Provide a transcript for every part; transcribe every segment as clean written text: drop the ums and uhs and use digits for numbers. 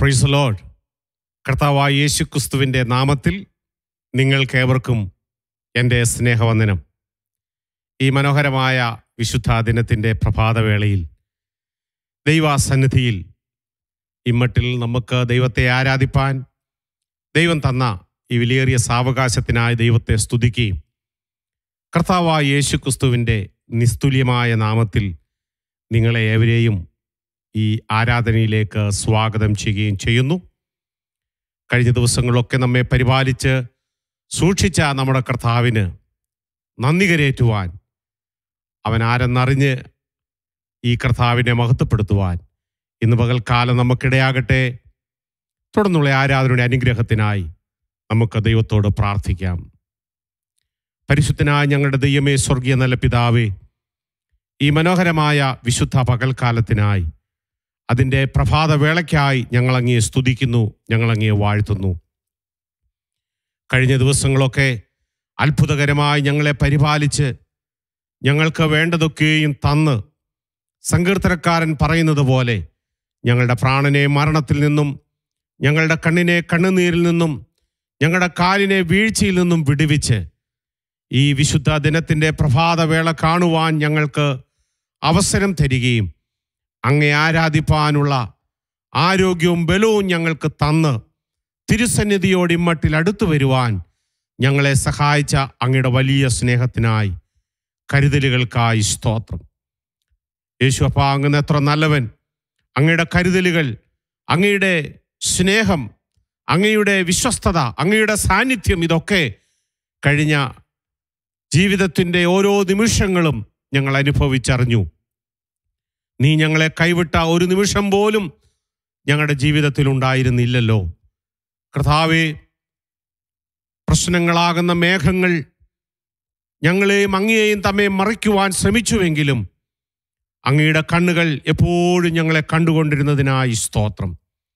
Price the Lord. കർത്താവായ യേശുക്രിസ്തുവിൻ്റെ നാമത്തിൽ നിങ്ങൾക്കേവർക്കും എൻ്റെ സ്നേഹവന്ദനം. ഈ മനോഹരമായ വിശുദ്ധ ദിനത്തിൻ്റെ പ്രഭാതവേളയിൽ ദൈവസന്നിധിയിൽ ഇമ്മട്ടിൽ നമുക്ക് ദൈവത്തെ ആരാധിപ്പാൻ ദൈവം തന്ന ഈ വിലയേറിയ സാവകാശത്തിനായി ദൈവത്തെ സ്തുതിക്കുകയും കർത്താവായ യേശുക്രിസ്തുവിൻ്റെ നിസ്തുല്യമായ നാമത്തിൽ നിങ്ങളെ ഏവരെയും ഈ ആരാധനയിലേക്ക് സ്വാഗതം ചെയ്യുകയും ചെയ്യുന്നു. കഴിഞ്ഞ ദിവസങ്ങളൊക്കെ നമ്മെ പരിപാലിച്ച് സൂക്ഷിച്ച നമ്മുടെ കർത്താവിന് നന്ദി കരേറ്റുവാൻ, അവൻ ആരെന്നറിഞ്ഞ് ഈ കർത്താവിനെ മഹത്വപ്പെടുത്തുവാൻ ഇന്ന് പകൽക്കാലം നമുക്കിടയാകട്ടെ. തുടർന്നുള്ള ആരാധനയുടെ അനുഗ്രഹത്തിനായി നമുക്ക് ദൈവത്തോട് പ്രാർത്ഥിക്കാം. പരിശുദ്ധനായ ഞങ്ങളുടെ ദൈവമേ, സ്വർഗീയ നല്ല പിതാവേ, ഈ മനോഹരമായ വിശുദ്ധ പകൽക്കാലത്തിനായി, അതിൻ്റെ പ്രഭാതവേളയ്ക്കായി ഞങ്ങളങ്ങയെ സ്തുതിക്കുന്നു, ഞങ്ങളങ്ങയെ വാഴ്ത്തുന്നു. കഴിഞ്ഞ ദിവസങ്ങളൊക്കെ അത്ഭുതകരമായി ഞങ്ങളെ പരിപാലിച്ച് ഞങ്ങൾക്ക് വേണ്ടതൊക്കെയും തന്ന്, സങ്കീർത്തനക്കാരൻ പറയുന്നത് പോലെ ഞങ്ങളുടെ പ്രാണനെ മരണത്തിൽ നിന്നും, ഞങ്ങളുടെ കണ്ണിനെ കണ്ണുനീരിൽ നിന്നും, ഞങ്ങളുടെ കാലിനെ വീഴ്ചയിൽ നിന്നും വിടുവിച്ച് ഈ വിശുദ്ധ ദിനത്തിൻ്റെ പ്രഭാതവേള കാണുവാൻ ഞങ്ങൾക്ക് അവസരം തരികയും അങ്ങേ ആരാധിപ്പാനുള്ള ആരോഗ്യവും ബലവും ഞങ്ങൾക്ക് തന്ന് തിരുസന്നിധിയോട് ഇമ്മട്ടിൽ അടുത്തു വരുവാൻ ഞങ്ങളെ സഹായിച്ച അങ്ങയുടെ വലിയ സ്നേഹത്തിനായി, കരുതലുകൾക്കായി സ്തോത്രം. യേശുവപ്പ, അങ്ങ് എത്ര നല്ലവൻ! അങ്ങയുടെ കരുതലുകൾ, അങ്ങയുടെ സ്നേഹം, അങ്ങയുടെ വിശ്വസ്തത, അങ്ങയുടെ സാന്നിധ്യം, ഇതൊക്കെ കഴിഞ്ഞ ജീവിതത്തിൻ്റെ ഓരോ നിമിഷങ്ങളും ഞങ്ങൾ അനുഭവിച്ചറിഞ്ഞു. നീ ഞങ്ങളെ കൈവിട്ട ഒരു നിമിഷം പോലും ഞങ്ങളുടെ ജീവിതത്തിൽ ഉണ്ടായിരുന്നില്ലല്ലോ. കർത്താവേ, പ്രശ്നങ്ങളാകുന്ന മേഘങ്ങൾ ഞങ്ങളെയും അങ്ങയെയും തമ്മിൽ മറയ്ക്കുവാൻ ശ്രമിച്ചുവെങ്കിലും അങ്ങയുടെ കണ്ണുകൾ എപ്പോഴും ഞങ്ങളെ കണ്ടുകൊണ്ടിരുന്നതിനായി സ്തോത്രം.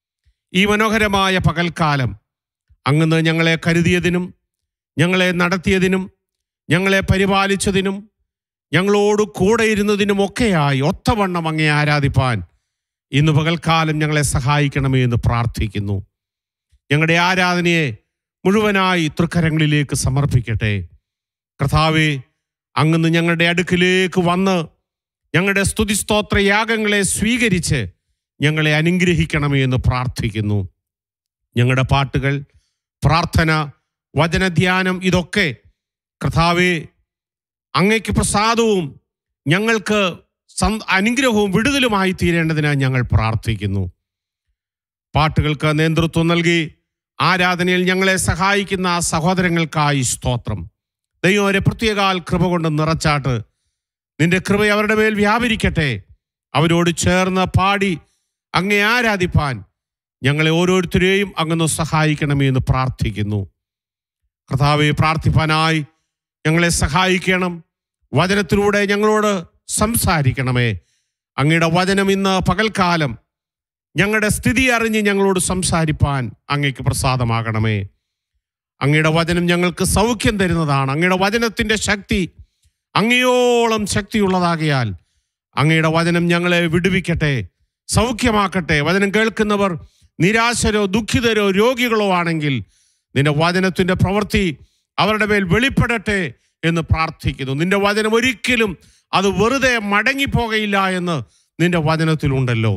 ഈ മനോഹരമായ പകൽക്കാലം അങ്ങ് ഞങ്ങളെ കരുതിയതിനും, ഞങ്ങളെ നടത്തിയതിനും, ഞങ്ങളെ പരിപാലിച്ചതിനും, ഞങ്ങളോട് കൂടെ ഇരുന്നതിനുമൊക്കെയായി ഒത്തവണ്ണം അങ്ങേ ആരാധിപ്പാൻ ഇന്ന് പകൽക്കാലം ഞങ്ങളെ സഹായിക്കണമേ എന്ന് പ്രാർത്ഥിക്കുന്നു. ഞങ്ങളുടെ ആരാധനയെ മുഴുവനായി തൃക്കരങ്ങളിലേക്ക് സമർപ്പിക്കട്ടെ. കർത്താവേ, അങ്ങ് ഞങ്ങളുടെ അടുക്കിലേക്ക് വന്ന് ഞങ്ങളുടെ സ്തുതിസ്തോത്ര യാഗങ്ങളെ സ്വീകരിച്ച് ഞങ്ങളെ അനുഗ്രഹിക്കണമേ എന്ന് പ്രാർത്ഥിക്കുന്നു. ഞങ്ങളുടെ പാട്ടുകൾ, പ്രാർത്ഥന, വചനധ്യാനം, ഇതൊക്കെ കർത്താവേ അങ്ങയ്ക്ക് പ്രസാദവും ഞങ്ങൾക്ക് അനുഗ്രഹവും വിടുതലുമായി തീരേണ്ടതിനായി ഞങ്ങൾ പ്രാർത്ഥിക്കുന്നു. പാട്ടുകൾക്ക് നേതൃത്വം നൽകി ആരാധനയിൽ ഞങ്ങളെ സഹായിക്കുന്ന സഹോദരങ്ങൾക്കായി സ്തോത്രം. ദൈവം അവരെ പ്രത്യേകാൽ കൃപ കൊണ്ട് നിറച്ചാട്ട്. നിന്റെ കൃപ അവരുടെ മേൽ വ്യാപരിക്കട്ടെ. അവരോട് ചേർന്ന് പാടി അങ്ങേ ആരാധിപ്പാൻ ഞങ്ങളെ ഓരോരുത്തരെയും അങ്ങ് സഹായിക്കണമേ എന്ന് പ്രാർത്ഥിക്കുന്നു. കർത്താവെ, പ്രാർത്ഥിപ്പാനായി ഞങ്ങളെ സഹായിക്കണം. വചനത്തിലൂടെ ഞങ്ങളോട് സംസാരിക്കണമേ. അങ്ങയുടെ വചനം ഇന്ന് പകൽക്കാലം ഞങ്ങളുടെ സ്ഥിതി അറിഞ്ഞ് ഞങ്ങളോട് സംസാരിപ്പാൻ അങ്ങയ്ക്ക് പ്രസാദമാകണമേ. അങ്ങയുടെ വചനം ഞങ്ങൾക്ക് സൗഖ്യം തരുന്നതാണ്. അങ്ങയുടെ വചനത്തിൻ്റെ ശക്തി അങ്ങയോളം ശക്തിയുള്ളതാകിയാൽ അങ്ങയുടെ വചനം ഞങ്ങളെ വിടുവിക്കട്ടെ, സൗഖ്യമാക്കട്ടെ. വചനം കേൾക്കുന്നവർ നിരാശരോ ദുഃഖിതരോ രോഗികളോ ആണെങ്കിൽ നിന്റെ വചനത്തിൻ്റെ പ്രവൃത്തി അവരുടെ മേൽ വെളിപ്പെടട്ടെ എന്ന് പ്രാർത്ഥിക്കുന്നു. നിന്റെ വചനം ഒരിക്കലും അത് വെറുതെ മടങ്ങിപ്പോകയില്ല എന്ന് നിന്റെ വചനത്തിലുണ്ടല്ലോ.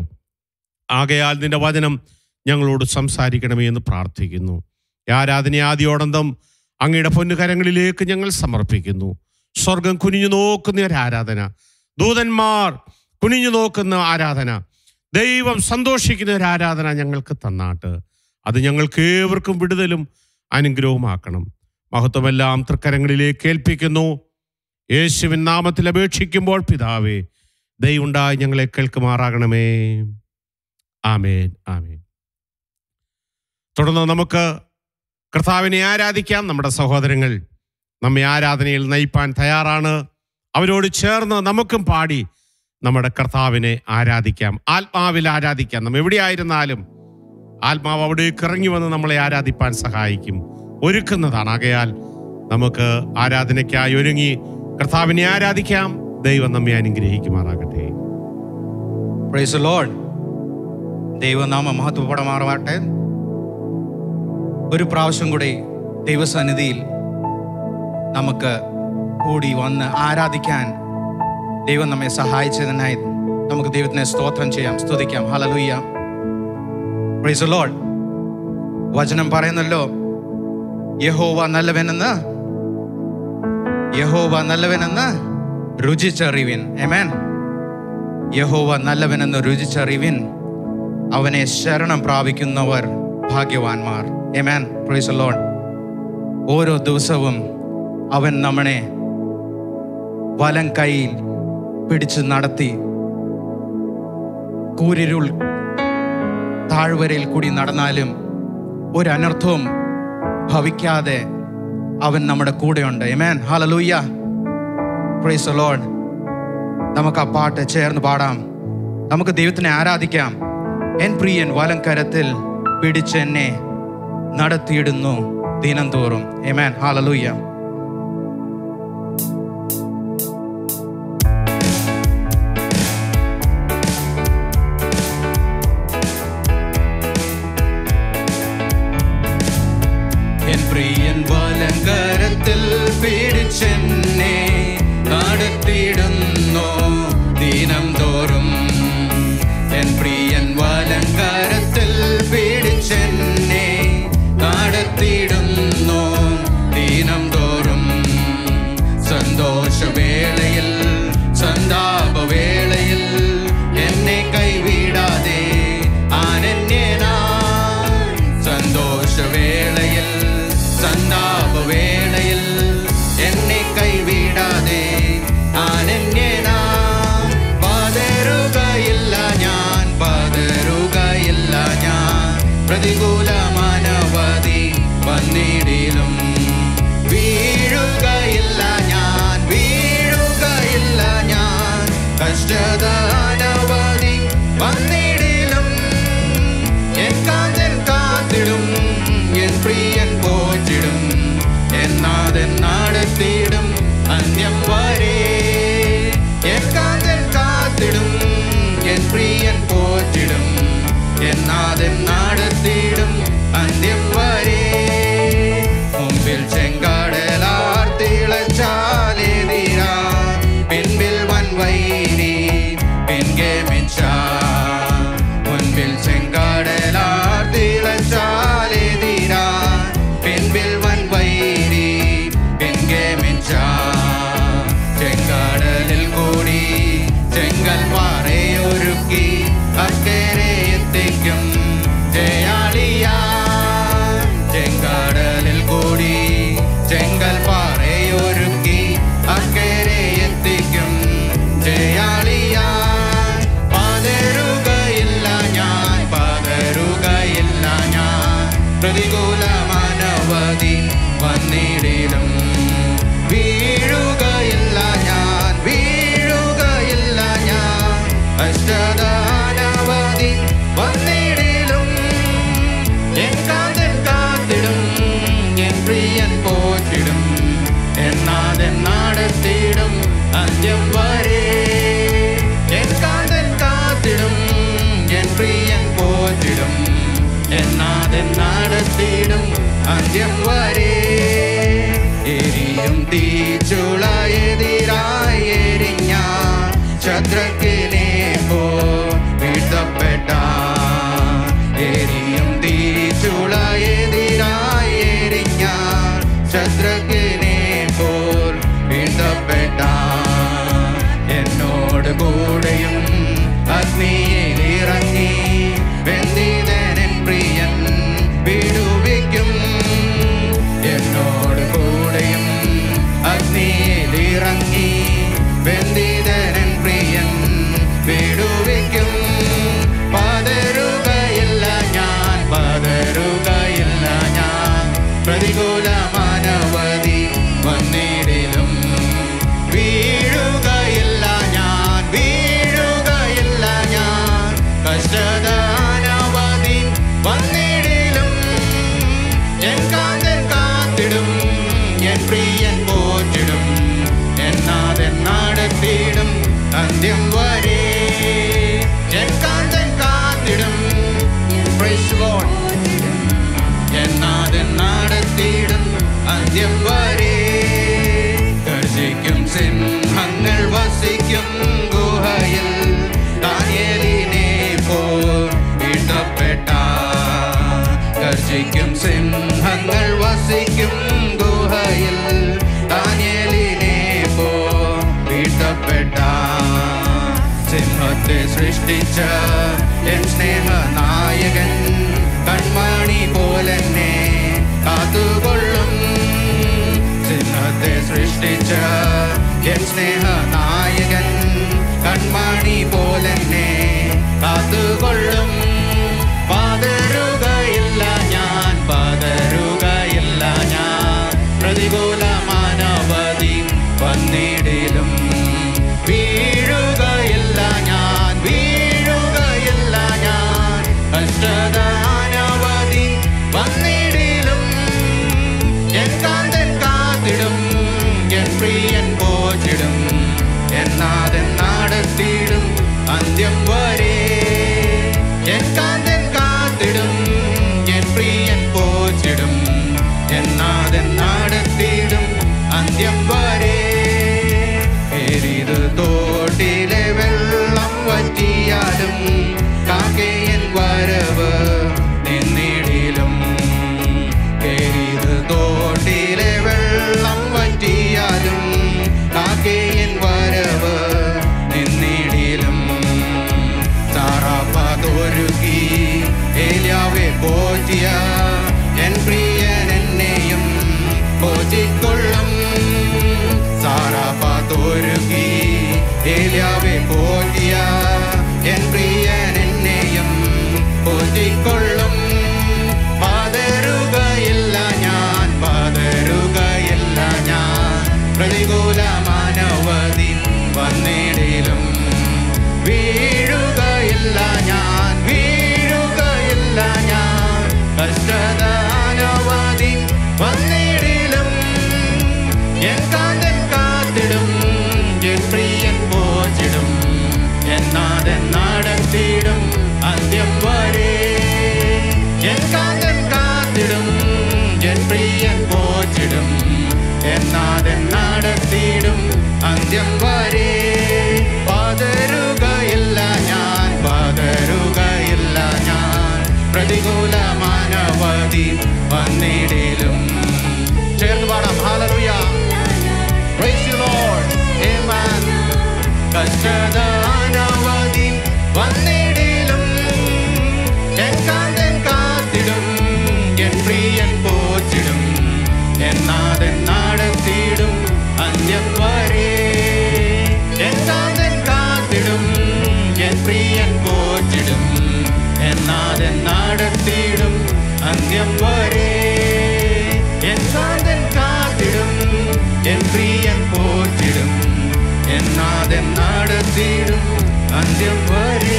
ആകയാൽ നിന്റെ വചനം ഞങ്ങളോട് സംസാരിക്കണമേ എന്ന് പ്രാർത്ഥിക്കുന്നു. ആരാധന ആദ്യോടന്തം അങ്ങയുടെ പൊന്നുകരങ്ങളിലേക്ക് ഞങ്ങൾ സമർപ്പിക്കുന്നു. സ്വർഗം കുനിഞ്ഞു നോക്കുന്ന ഒരു ആരാധന, ദൂതന്മാർ കുനിഞ്ഞു നോക്കുന്ന ആരാധന, ദൈവം സന്തോഷിക്കുന്ന ഒരു ആരാധന ഞങ്ങൾക്ക് തന്നാട്ട്. അത് ഞങ്ങൾക്ക് ഏവർക്കും വിടുതലും അനുഗ്രഹവുമാക്കണം. മഹത്വമെല്ലാം തൃക്കരങ്ങളിലേക്ക് ഏൽപ്പിക്കുന്നു. യേശുവിൻ നാമത്തിൽ അപേക്ഷിക്കുമ്പോൾ പിതാവേ, ദയവുണ്ടായി ഞങ്ങളെ കേൾക്കുമാറാകണമേ. ആമേൻ, ആമേൻ. തുടർന്ന് നമുക്ക് കർത്താവിനെ ആരാധിക്കാം. നമ്മുടെ സഹോദരങ്ങൾ നമ്മെ ആരാധനയിൽ നയിപ്പാൻ തയ്യാറാണ്. അവരോട് ചേർന്ന് നമുക്കും പാടി നമ്മുടെ കർത്താവിനെ ആരാധിക്കാം, ആത്മാവിൽ ആരാധിക്കാം. നാം എവിടെയായിരുന്നാലും ആത്മാവ് അവിടേക്ക് ഇറങ്ങി വന്ന് നമ്മളെ ആരാധിപ്പാൻ സഹായിക്കും, ഒരുക്കുന്നതാണ്. ആകയാൽ നമുക്ക് ആരാധനയ്ക്കായി ഒരുങ്ങി കർത്താവിനെ ആരാധിക്കാം. ദൈവം നമ്മെ അനുഗ്രഹിക്കുമാറാകട്ടെ. Praise the Lord. ദൈവനാമം മഹത്വപ്പെടമാറാവട്ടെ. ഒരു പ്രാവശ്യം കൂടി ദൈവസന്നിധിയിൽ നമുക്ക് കൂടി വന്ന് ആരാധിക്കാൻ ദൈവം നമ്മെ സഹായിച്ചതിനായി നമുക്ക് ദൈവത്തിനെ സ്തോത്രം ചെയ്യാം, സ്തുതിക്കാം. ഹല്ലേലൂയ, പ്രൈസ് ദി ലോർഡ്. വചനം പറയുന്നല്ലോ, യഹോവ നല്ലവനെന്ന് രുചിച്ചറിവിൻ. ആമേൻ. യഹോവ നല്ലവനെന്ന് രുചിച്ചറിവിൻ, അവനെ ശരണം പ്രാപിക്കുന്നവർ ഭാഗ്യവാന്മാർ. ആമേൻ, പ്രൈസ് ദി ലോർഡ്. ഓരോ ദിവസവും അവൻ നമ്മളെ വലം കൈയിൽ പിടിച്ച് നടത്തി കൂരിരുൾ താഴ്വരയിൽ കൂടി നടന്നാലും ഒരു അനർത്ഥവും ഭവിക്കാതെ അവൻ നമ്മുടെ കൂടെയുണ്ട്. ആമേൻ, ഹല്ലേലൂയ, പ്രൈസ് ദി ലോർഡ്. നമുക്ക് ആ പാട്ട് ചേർന്ന് പാടാം, നമുക്ക് ദൈവത്തിനെ ആരാധിക്കാം. എൻ പ്രിയൻ വലം കരത്തിൽ പിടിച്ചെന്നെ നടത്തിയിടുന്നു ദിനം തോറും. ആമേൻ, ഹല്ലേലൂയ. പ്രിയൻ വലങ്കരത്തിൽ പിടിച്ചെന്നെ നടത്തിയിടുന്നു ദിനം തോറും. എൻ പ്രിയൻ വലങ്കരത്തിൽ പിടിച്ചെന്നെ നടത്തിയിടുന്നു ദിനം തോറും. സന്തോഷവേളയിൽ സന്താപവേളയിൽ എന്നെ കൈവിടാതെ ആനന്യനായി. സന്തോഷവേളയിൽ സന്താപവേളയിൽ എന്നെ കൈവിടാതെ ആനന്യനാം. പതറുകയില്ല ഞാൻ, പതറുകയില്ല ഞാൻ, പ്രതികൂലമാനവധി വന്നിടിലും. വീഴുകയില്ല ഞാൻ, വീഴുകയില്ല ഞാൻ, കഷ്ടതാനവധി വന്നിടിലും. എൻ കാന്തൻ കാത്തിടും, എൻ പ്രിയൻ പോറ്റിടും, എന്നാഥൻ നടത്തിയിടും അന്ത്യം വരെ. എൻ കാന്തൻ കാത്തിടും, എൻ പ്രിയൻ പോറ്റിടും, എന്നാഥൻ നടത്തിയിടും അന്ത്യം വരെ. മുമ്പിൽ ചെങ്കടലാർ തിളച്ചാലെതിരാ, പിൻപിൽ വൻവൈരി പിൻകെ മിച്ച. മുൻപിൽ ചെങ്കടലാർ തിളച്ചാലെതിരാ, പിൻപിൽ വൻവൈരി പിൻകെ മിച്ച. ചെങ്കടലിൽ കൂടി ചെങ്കൽ പാറയൊരുക്കി അക്കരെ എത്തിക്കും ജയാളിയാ. ചെങ്കടലിൽ കൂടി ചെങ്കൽ പാറയൊരുക്കി അക്കരെ എത്തിക്കും ജയാളിയാ. പതറുകയില്ല ഞാൻ, പതറുകയില്ല ഞാൻ, പ്രതികൂലമാനവധി വന്നിടിലും. വീഴുകയില്ല ഞാൻ, വീഴുകയില്ല ഞാൻ, അഷ്ടദാനവധി വന്നിടിലും. എൻ കാന്തൻ കാത്തിടും, എൻ പ്രിയൻ പോറ്റിടും, എന്നാഥൻ നടത്തിയിടും അന്ത്യം വരെ. എൻ കാന്തൻ കാത്തിടും, എൻ പ്രിയൻ പോറ്റിടും, എന്നാഥൻ നടത്തിയിടും അന്ത്യം വരെ. എരിയും തീച്ചുളയെതിരായി എരിഞ്ഞ ശത്രുക്കിനെ പോൽ വീഴ്ത്തപ്പെട്ട. എരിയും തീച്ചുളയെതിരായി എരിഞ്ഞ ശത്രുക്കിനെ പോൽ വീഴ്ത്തപ്പെട്ട. എന്നോട് കൂടെയും അഗ്നിയിൽ ഇറങ്ങി വെന്തിതൻ പ്രിയൻ വിടുവിക്കും. എന്നോട് കൂടെയും അഗ്നിയിൽ ഇറങ്ങി വെന്തിതൻ പ്രിയൻ വിടുവിക്കും. പതറുകയില്ല ഞാൻ, പതറുകയില്ല ഞാൻ, പ്രതികൂലമാനവധി വന്നിടിലും. വീഴുകയില്ല ഞാൻ, വീഴുകയില്ല ഞാൻ, കഷ്ടതാനവധി വന്നിടിലും. എൻ കാന്തൻ കാത്തിടും, എൻ പ്രിയൻ പോറ്റിടും, എന്നാഥൻ നടത്തിയിടും അന്ത്യം വരെ. എൻ കാന്തൻ കാത്തിടും, സൃഷ്ടിച്ച എൻ സ്നേഹനായകൻ കൺമണി പോലെന്നെ കാത്തുകൊള്ളും. സിംഹത്തെ സൃഷ്ടിച്ച എൻ സ്നേഹനായകൻ കൺമണി പോലെന്നെ കാത്തുകൊള്ളും. പതറുകയില്ല ഞാൻ, പതറുകയില്ല ഞാൻ. പ്രതികൂലമാനവധി വന്നിടിലും വീഴുകയില്ല ഞാൻ, വീഴുകയില്ല ഞാൻ. കഷ്ടതാനവധി വന്നിടിലും എൻ കാന്തൻ കാത്തിടും, എൻ പ്രിയൻ പോറ്റിടും, എന്നാഥൻ നടത്തിയിടും അന്ത്യം വരെ. എൻ കാന്തൻ കാത്തിടും, എൻ പ്രിയൻ പോറ്റിടും, എന്നാഥൻ നടത്തിയിടും അന്ത്യം വരെ. എരിത് തോട്ടിലെ വെള്ളം വറ്റിയാലും കാക്കയൻ വരവ് നിന്നിടിലും. എരിത് തോട്ടിലെ വെള്ളം വറ്റിയാലും കാക്കയൻ വരവ് നിന്നിടിലും. താറാപ്പതൊരുക്കി ഏലിയാവെ പോറ്റിയ എൻ പ്രിയൻ എന്നെയും പോറ്റിക്കൊള്ളും. താറാപ്പതൊരുക്കി ഏലിയാവെ പോറ്റിയ എൻ പ്രിയൻ എന്നെയും പോറ്റിക്കൊള്ളും. പതറുകയില്ല ഞാൻ, പതറുകയില്ല ഞാൻ. പ്രതികൂലമാനവധി വന്നിടിലും വീഴുകയില്ല ഞാൻ, വീഴുകയില്ല ഞാൻ. കഷ്ടതാനവധി വന്നിടിലും എൻ കാന്തൻ കാത്തിടും, എൻ പ്രിയൻ പോറ്റിടും, എന്നാഥൻ നടത്തിയിടും അന്ത്യം വരെ. എൻ കാന്തൻ കാത്തിടും, എൻ പ്രിയൻ പോറ്റിടും, എന്നാഥൻ നടത്തിയിടും അന്ത്യം വരെ. പതറുകയില്ല ഞാൻ, പതറുകയില്ല ഞാൻ. പ്രതികൂലമാനവധി വന്നിടിലും. ചേർന്ന് പാടാം. ഹല്ലേലൂയ. Praise you Lord. Amen. കഷ്ടതാനവധി വന്നിടിലും എൻ കാന്തൻ കാത്തിടും, എൻ പ്രിയൻ പോറ്റിടും, എന്നാഥൻ നടത്തിയിടും അന്ത്യം വരെ. എൻ കാന്തൻ കാത്തിടും, എൻ പ്രിയൻ പോറ്റിടും, എന്നാഥൻ നടത്തിയിടും അന്ത്യം വരെ. എൻ കാന്തൻ കാത്തിടും, എൻ പ്രിയൻ പോറ്റിടും, എന്നാഥൻ നടത്തിയിടും അന്ത്യം വരെ.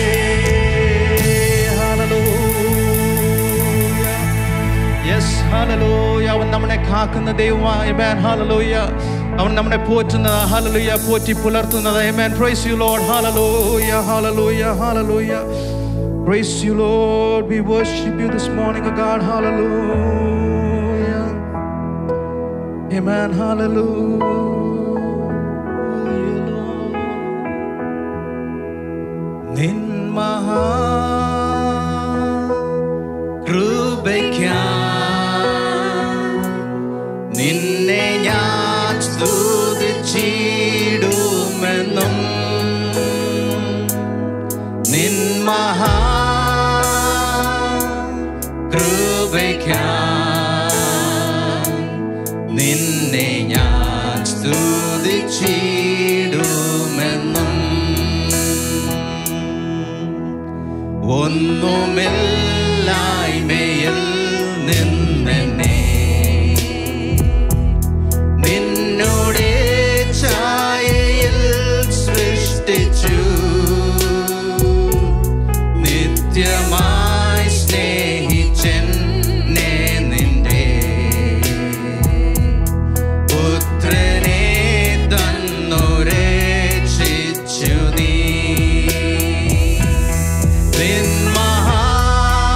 ഹല്ലേലൂയ. യെസ്, ഹല്ലേലൂയ. അവൻ നമ്മളെ കാക്കുന്ന ദൈവമാണ്. ആമേൻ. ഹല്ലേലൂയ. അവൻ നമ്മളെ പോറ്റുന്നത്. ഹല്ലേലൂയ. പോറ്റി പുലർത്തുന്നത്. ആമേൻ. Praise you Lord. ഹല്ലേലൂയ, ഹല്ലേലൂയ, ഹല്ലേലൂയ. Praise you Lord. We worship you this morning, oh God. Hallelujah. Amen. Hallelujah, Lord. നിൻ മഹാ കൃപയ്ക്കായി നിന്നെ ഞാൻ സ്തുതിച്ചിടുമെന്നും. നിൻ മഹാ കൃപയ്ക്കായി നിന്നെ ഞാൻ സ്തുതിച്ചിടുമെന്നും. ഒന്നുമില്ലായ്മയിൽ നിന്നെന്നെ നിന്നോടെ ഛായയിൽ സൃഷ്ടിച്ചു. നിത്യമായി സ്നേഹിച്ചെന്നെ നിന്റെ പുത്രനെ തന്നു രക്ഷിച്ചു നീ. നിൻ മഹാ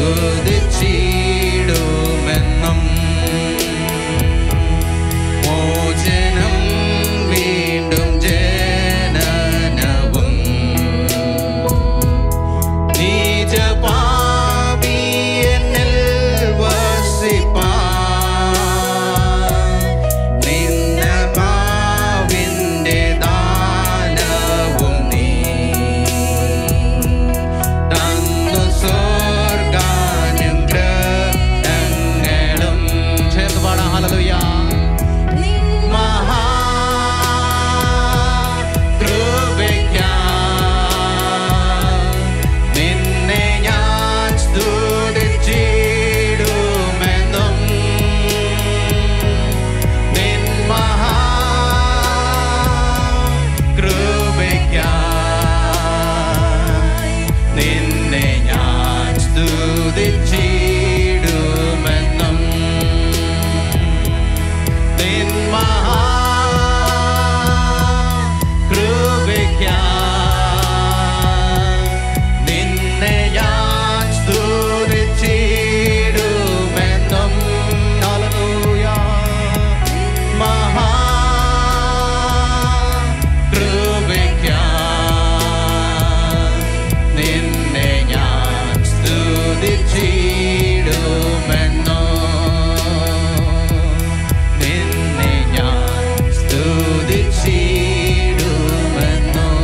സ്തുതിച്ചിടുമെന്നും മോചനം വീണ്ടും ജനനവും നീജപാപി എന്നിൽ വസിപ്പാൻ നിന്നാത്മാവിന്റെ ദാനവും നീ തന്നു സ്വർഗാനുഗ്രഹങ്ങളും. ചേർന്ന് പാടാം ഹല്ലേലൂയ. നിന്നെ ഞാൻ സ്തുതിച്ചിടുമെന്നും നിൻ മഹാകൃപയ്ക്കായി നിന്നെ ഞാൻ സ്തുതിച്ചിടുമെന്നും നിൻ മഹാകൃപയ്ക്കായി നിന്നെ ഞാൻ സ്തുതിച്ചിടുമെന്നും. ഹല്ലേലൂയ. മഹാകൃപയ്ക്കായി നിന്നെ ഞാൻ സ്തുതിച്ചിടുമെന്നും നിന്നെ ഞാൻ സ്തുതിച്ചിടുമെന്നും.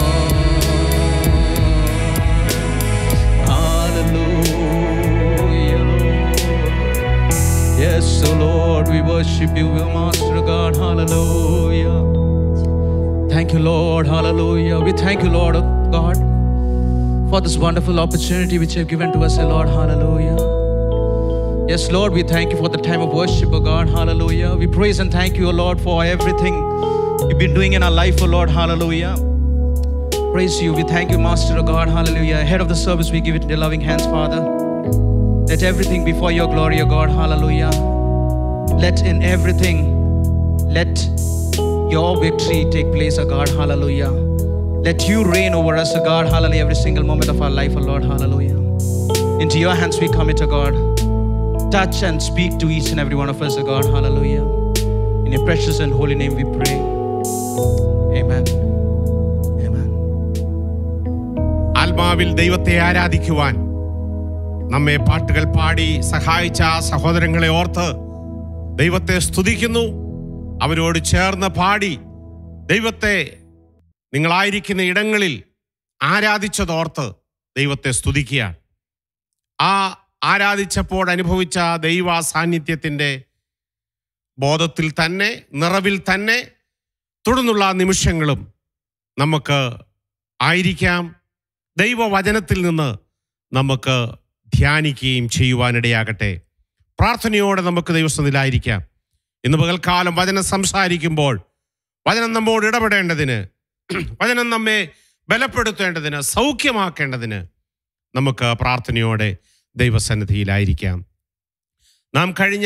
Hallelujah, Lord. Yes, O Lord, we worship you, Master God. Hallelujah. Thank you, Lord. Hallelujah. We thank you, Lord God, for this wonderful opportunity which you have given to us, O Lord. Hallelujah. Yes, Lord, we thank you for the time of worship, O God. Hallelujah. We praise and thank you, O Lord, for everything you've been doing in our life, O Lord. Hallelujah. Praise you. We thank you, Master, O God. Hallelujah. Ahead of the service, we give it in your loving hands, Father. Let everything be for your glory, O God. Hallelujah. Let in everything, let your victory take place, O God. Hallelujah. Let you reign over us, O God. Hallelujah. Every single moment of our life, O Lord. Hallelujah. Into your hands we commit, O God. Touch and speak to each and every one of us, O God. Hallelujah. In your precious and holy name we pray. Amen. Amen. ആത്മാവിൽ ദൈവത്തെ ആരാധിക്കുവാൻ നമ്മെ പാട്ടുകൾ പാടി സഹായിച്ച ആ സഹോദരങ്ങളെ ഓർത്ത് ദൈവത്തെ സ്തുതിക്കുന്നു. അവരോട് ചേർന്ന് പാടി ദൈവത്തെ നിങ്ങളായിരിക്കുന്ന ഇടങ്ങളിൽ ആരാധിച്ചതോർത്ത് ദൈവത്തെ സ്തുതിക്കുകയാണ്. ആ ആരാധിച്ചപ്പോൾ അനുഭവിച്ച ദൈവ സാന്നിധ്യത്തിൻ്റെ ബോധത്തിൽ തന്നെ, നിറവിൽ തന്നെ തുടർന്നുള്ള നിമിഷങ്ങളും നമുക്ക് ആയിരിക്കാം. ദൈവവചനത്തിൽ നിന്ന് നമുക്ക് ധ്യാനിക്കുകയും ചെയ്യുവാനിടയാകട്ടെ. പ്രാർത്ഥനയോടെ നമുക്ക് ദൈവസന്നിധിയിലായിരിക്കാം. ഇന്ന് പകൽക്കാലം വചനം സംസാരിക്കുമ്പോൾ വചനം നമ്മോട് ഇടപെടേണ്ടതിന്, വചനം നമ്മെ ബലപ്പെടുത്തേണ്ടതിന്, സൗഖ്യമാക്കേണ്ടതിന് നമുക്ക് പ്രാർത്ഥനയോടെ ദൈവസന്നിധിയിലായിരിക്കാം. നാം കഴിഞ്ഞ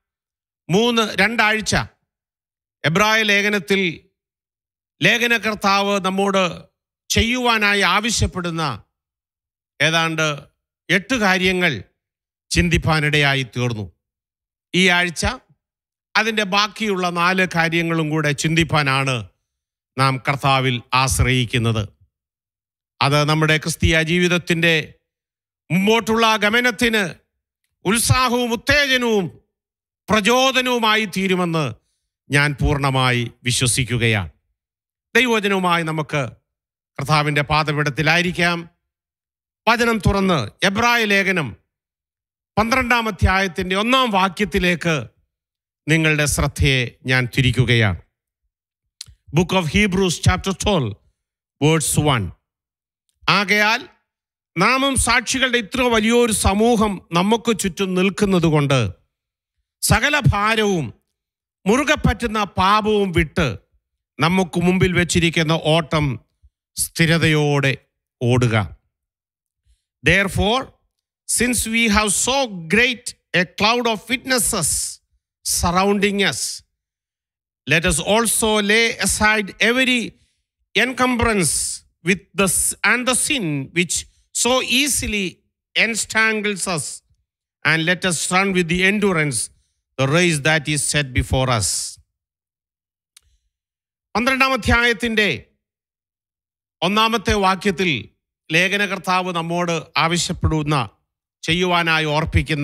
2 ആഴ്ച എബ്രായ ലേഖനത്തിൽ ലേഖനകർത്താവ് നമ്മോട് ചെയ്യുവാനായി ആവശ്യപ്പെടുന്ന ഏതാണ്ട് 8 കാര്യങ്ങൾ ചിന്തിപ്പാനിടയായി തീർന്നു. ഈ ആഴ്ച അതിൻ്റെ ബാക്കിയുള്ള 4 കാര്യങ്ങളും കൂടെ ചിന്തിപ്പാനാണ് നാം കർത്താവിൽ ആശ്രയിക്കുന്നത്. അത് നമ്മുടെ ക്രിസ്തീയ ജീവിതത്തിൻ്റെ മുമ്പോട്ടുള്ള ഗമനത്തിന് ഉത്സാഹവും ഉത്തേജനവും പ്രചോദനവുമായി തീരുമെന്ന് ഞാൻ പൂർണ്ണമായി വിശ്വസിക്കുകയാണ്. ദൈവവചനവുമായി നമുക്ക് കർത്താവിൻ്റെ പാദപീഠത്തിലായിരിക്കാം. വചനം തുറന്ന് എബ്രായ ലേഖനം 12-ാം അധ്യായത്തിൻ്റെ 1-ാം വാക്യത്തിലേക്ക് നിങ്ങളുടെ ശ്രദ്ധയെ ഞാൻ തിരിക്കുകയാണ്. Book of Hebrews chapter 12 verse 1. ആകയാൽ നാമും സാക്ഷികളുടെ ഇത്ര വലിയൊരു സമൂഹം നമുക്ക് ചുറ്റും നിൽക്കുന്നത് കൊണ്ട് സകല ഭാരവും മുറുകെ പറ്റുന്ന പാപവും വിട്ട് നമുക്ക് മുമ്പിൽ വെച്ചിരിക്കുന്ന ഓട്ടം സ്ഥിരതയോടെ ഓടുക. Therefore, since we have so great a cloud of witnesses surrounding us, let us also lay aside every encumbrance and the sin which so easily entangles us, and let us run with the endurance the race that is set before us. 12-ാം അധ്യായത്തിൻ്റെ 1-ാമത്തെ വാക്യത്തിൽ ലേഖനകർത്താവ് നമ്മോട് ആവശ്യപ്പെടുന്ന ചെയ്യുവാനായി ഓർപ്പിക്കുന്ന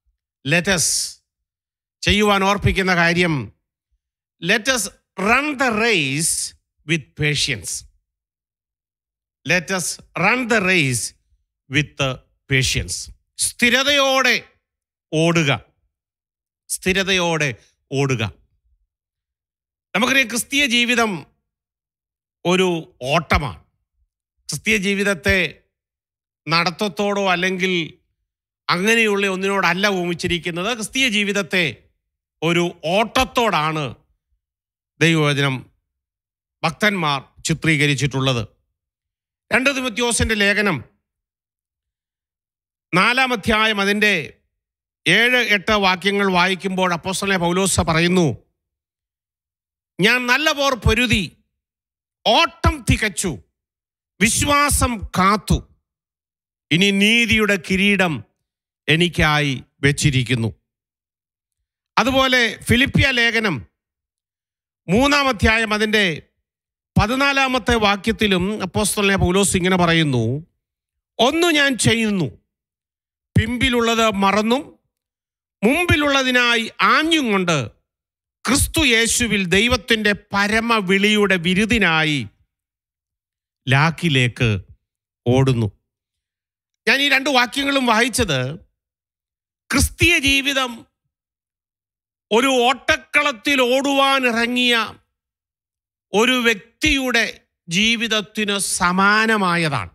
ചെയ്യുവാൻ ഓർപ്പിക്കുന്ന കാര്യം, let us run the race with patience. Let us run the race with patience. സ്ഥിരതയോടെ ഓടുക. നമുക്കറിയാം, ക്രിസ്തീയ ജീവിതം ഒരു ഓട്ടമാണ്. ക്രിസ്തീയ ജീവിതത്തെ നടത്തത്തോടോ അല്ലെങ്കിൽ അങ്ങനെയുള്ള ഒന്നിനോടല്ല ഉപമിച്ചിരിക്കുന്നത്. ക്രിസ്തീയ ജീവിതത്തെ ഒരു ഓട്ടത്തോടാണ് ദൈവവചനം ഭക്തന്മാർ ചിത്രീകരിച്ചിട്ടുള്ളത്. 2 തിമോഥെയോസിന്റെ ലേഖനം 4-ാം അധ്യായം അതിൻ്റെ 7-8 വാക്യങ്ങൾ വായിക്കുമ്പോൾ അപ്പോസ്തലനായ പൗലോസ് പറയുന്നു, ഞാൻ നല്ല പോർ പൊരുതി, ഓട്ടം തികച്ചു, വിശ്വാസം കാത്തു, ഇനി നീതിയുടെ കിരീടം എനിക്കായി വെച്ചിരിക്കുന്നു. അതുപോലെ ഫിലിപ്പിയ ലേഖനം 3-ാം അധ്യായം അതിൻ്റെ 14-ാമത്തെ വാക്യത്തിലും അപ്പോസ്തലനായ പൗലോസ് ഇങ്ങനെ പറയുന്നു, ഒന്ന് ഞാൻ ചെയ്യുന്നു, പിമ്പിലുള്ളത് മറന്നും മുമ്പിലുള്ളതിനായി ആഞ്ഞും കൊണ്ട് ക്രിസ്തു യേശുവിൽ ദൈവത്തിൻ്റെ പരമവിളിയുടെ വിരുദിനായി ലാക്കിലേക്ക് ഓടുന്നു. ഞാൻ ഈ 2 വാക്യങ്ങളും വായിച്ചത് ക്രിസ്തീയ ജീവിതം ഒരു ഓട്ടക്കളത്തിൽ ഓടുവാൻ ഇറങ്ങിയ ഒരു വ്യക്തിയുടെ ജീവിതത്തിന് സമാനമായതാണ്.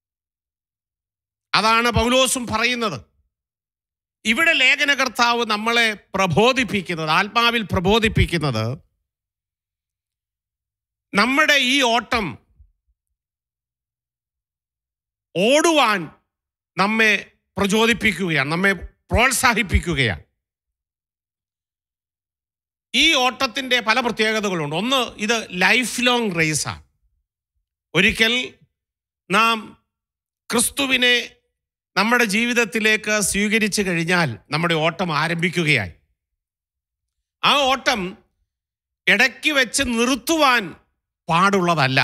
അതാണ് പൗലോസും പറയുന്നത്. ഇവിടെ ലേഖനകർത്താവ് നമ്മളെ പ്രബോധിപ്പിക്കുന്നത്, ആത്മാവിൽ പ്രബോധിപ്പിക്കുന്നത്, നമ്മുടെ ഈ ഓട്ടം ഓടുവാൻ നമ്മെ പ്രചോദിപ്പിക്കുകയാണ്, നമ്മെ പ്രോത്സാഹിപ്പിക്കുകയാണ്. ഈ ഓട്ടത്തിൻ്റെ പല പ്രത്യേകതകളുണ്ട്. ഒന്ന്, ഇത് ലൈഫ് ലോങ് റേസാണ്. ഒരിക്കൽ നാം ക്രിസ്തുവിനെ നമ്മുടെ ജീവിതത്തിലേക്ക് സ്വീകരിച്ചു കഴിഞ്ഞാൽ നമ്മുടെ ഓട്ടം ആരംഭിക്കുകയായി. ആ ഓട്ടം ഇടയ്ക്ക് വെച്ച് നിർത്തുവാൻ പാടുള്ളതല്ല.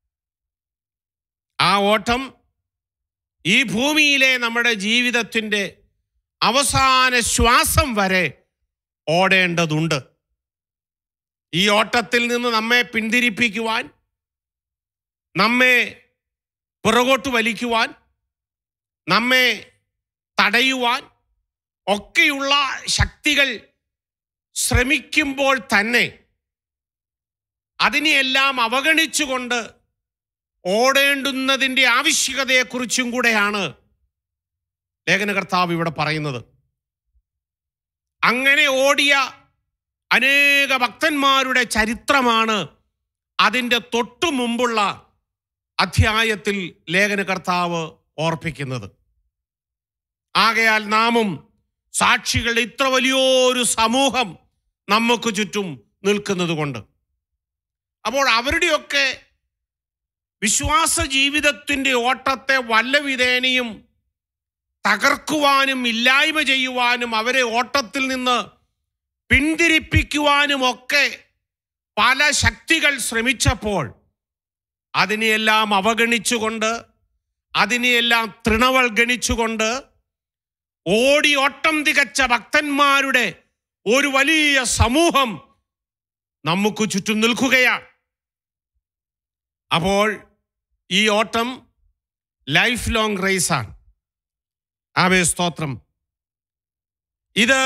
ആ ഓട്ടം ഈ ഭൂമിയിലെ നമ്മുടെ ജീവിതത്തിൻ്റെ അവസാന ശ്വാസം വരെ ഓടേണ്ടതുണ്ട്. ഈ ഓട്ടത്തിൽ നിന്ന് നമ്മെ പിന്തിരിപ്പിക്കുവാൻ, നമ്മെ പുറകോട്ട് വലിക്കുവാൻ, നമ്മെ തടയുവാൻ ഒക്കെയുള്ള ശക്തികൾ ശ്രമിക്കുമ്പോൾ തന്നെ അതിനെയെല്ലാം അവഗണിച്ചുകൊണ്ട് ഓടേണ്ടുന്നതിൻ്റെ ആവശ്യകതയെക്കുറിച്ചും കൂടെയാണ് ലേഖനകർത്താവ് ഇവിടെ പറയുന്നത്. അങ്ങനെ ഓടിയ അനേക ഭക്തന്മാരുടെ ചരിത്രമാണ് അതിൻ്റെ തൊട്ടു മുമ്പുള്ള അധ്യായത്തിൽ ലേഖനകർത്താവ് ഓർപ്പിക്കുന്നത്. ആകയാൽ നാമും സാക്ഷികളുടെ ഇത്ര വലിയൊരു സമൂഹം നമുക്ക് ചുറ്റും നിൽക്കുന്നത് കൊണ്ട്, അപ്പോൾ അവരുടെയൊക്കെ വിശ്വാസ ജീവിതത്തിൻ്റെ ഓട്ടത്തെ വല്ല വിധേനയും തകർക്കുവാനും ഇല്ലായ്മ ചെയ്യുവാനും അവരെ ഓട്ടത്തിൽ നിന്ന് പിന്തിരിപ്പിക്കുവാനുമൊക്കെ പല ശക്തികൾ ശ്രമിച്ചപ്പോൾ അതിനെയെല്ലാം അവഗണിച്ചുകൊണ്ട്, അതിനെയെല്ലാം തൃണവൽഗണിച്ചുകൊണ്ട് ഓടി ഓട്ടം തികച്ച ഭക്തന്മാരുടെ ഒരു വലിയ സമൂഹം നമുക്ക് ചുറ്റും നിൽക്കുകയാണ്. അപ്പോൾ ഈ ഓട്ടം ലൈഫ് ലോങ് റേസാണ്. ആമേൻ, സ്തോത്രം. ഇത്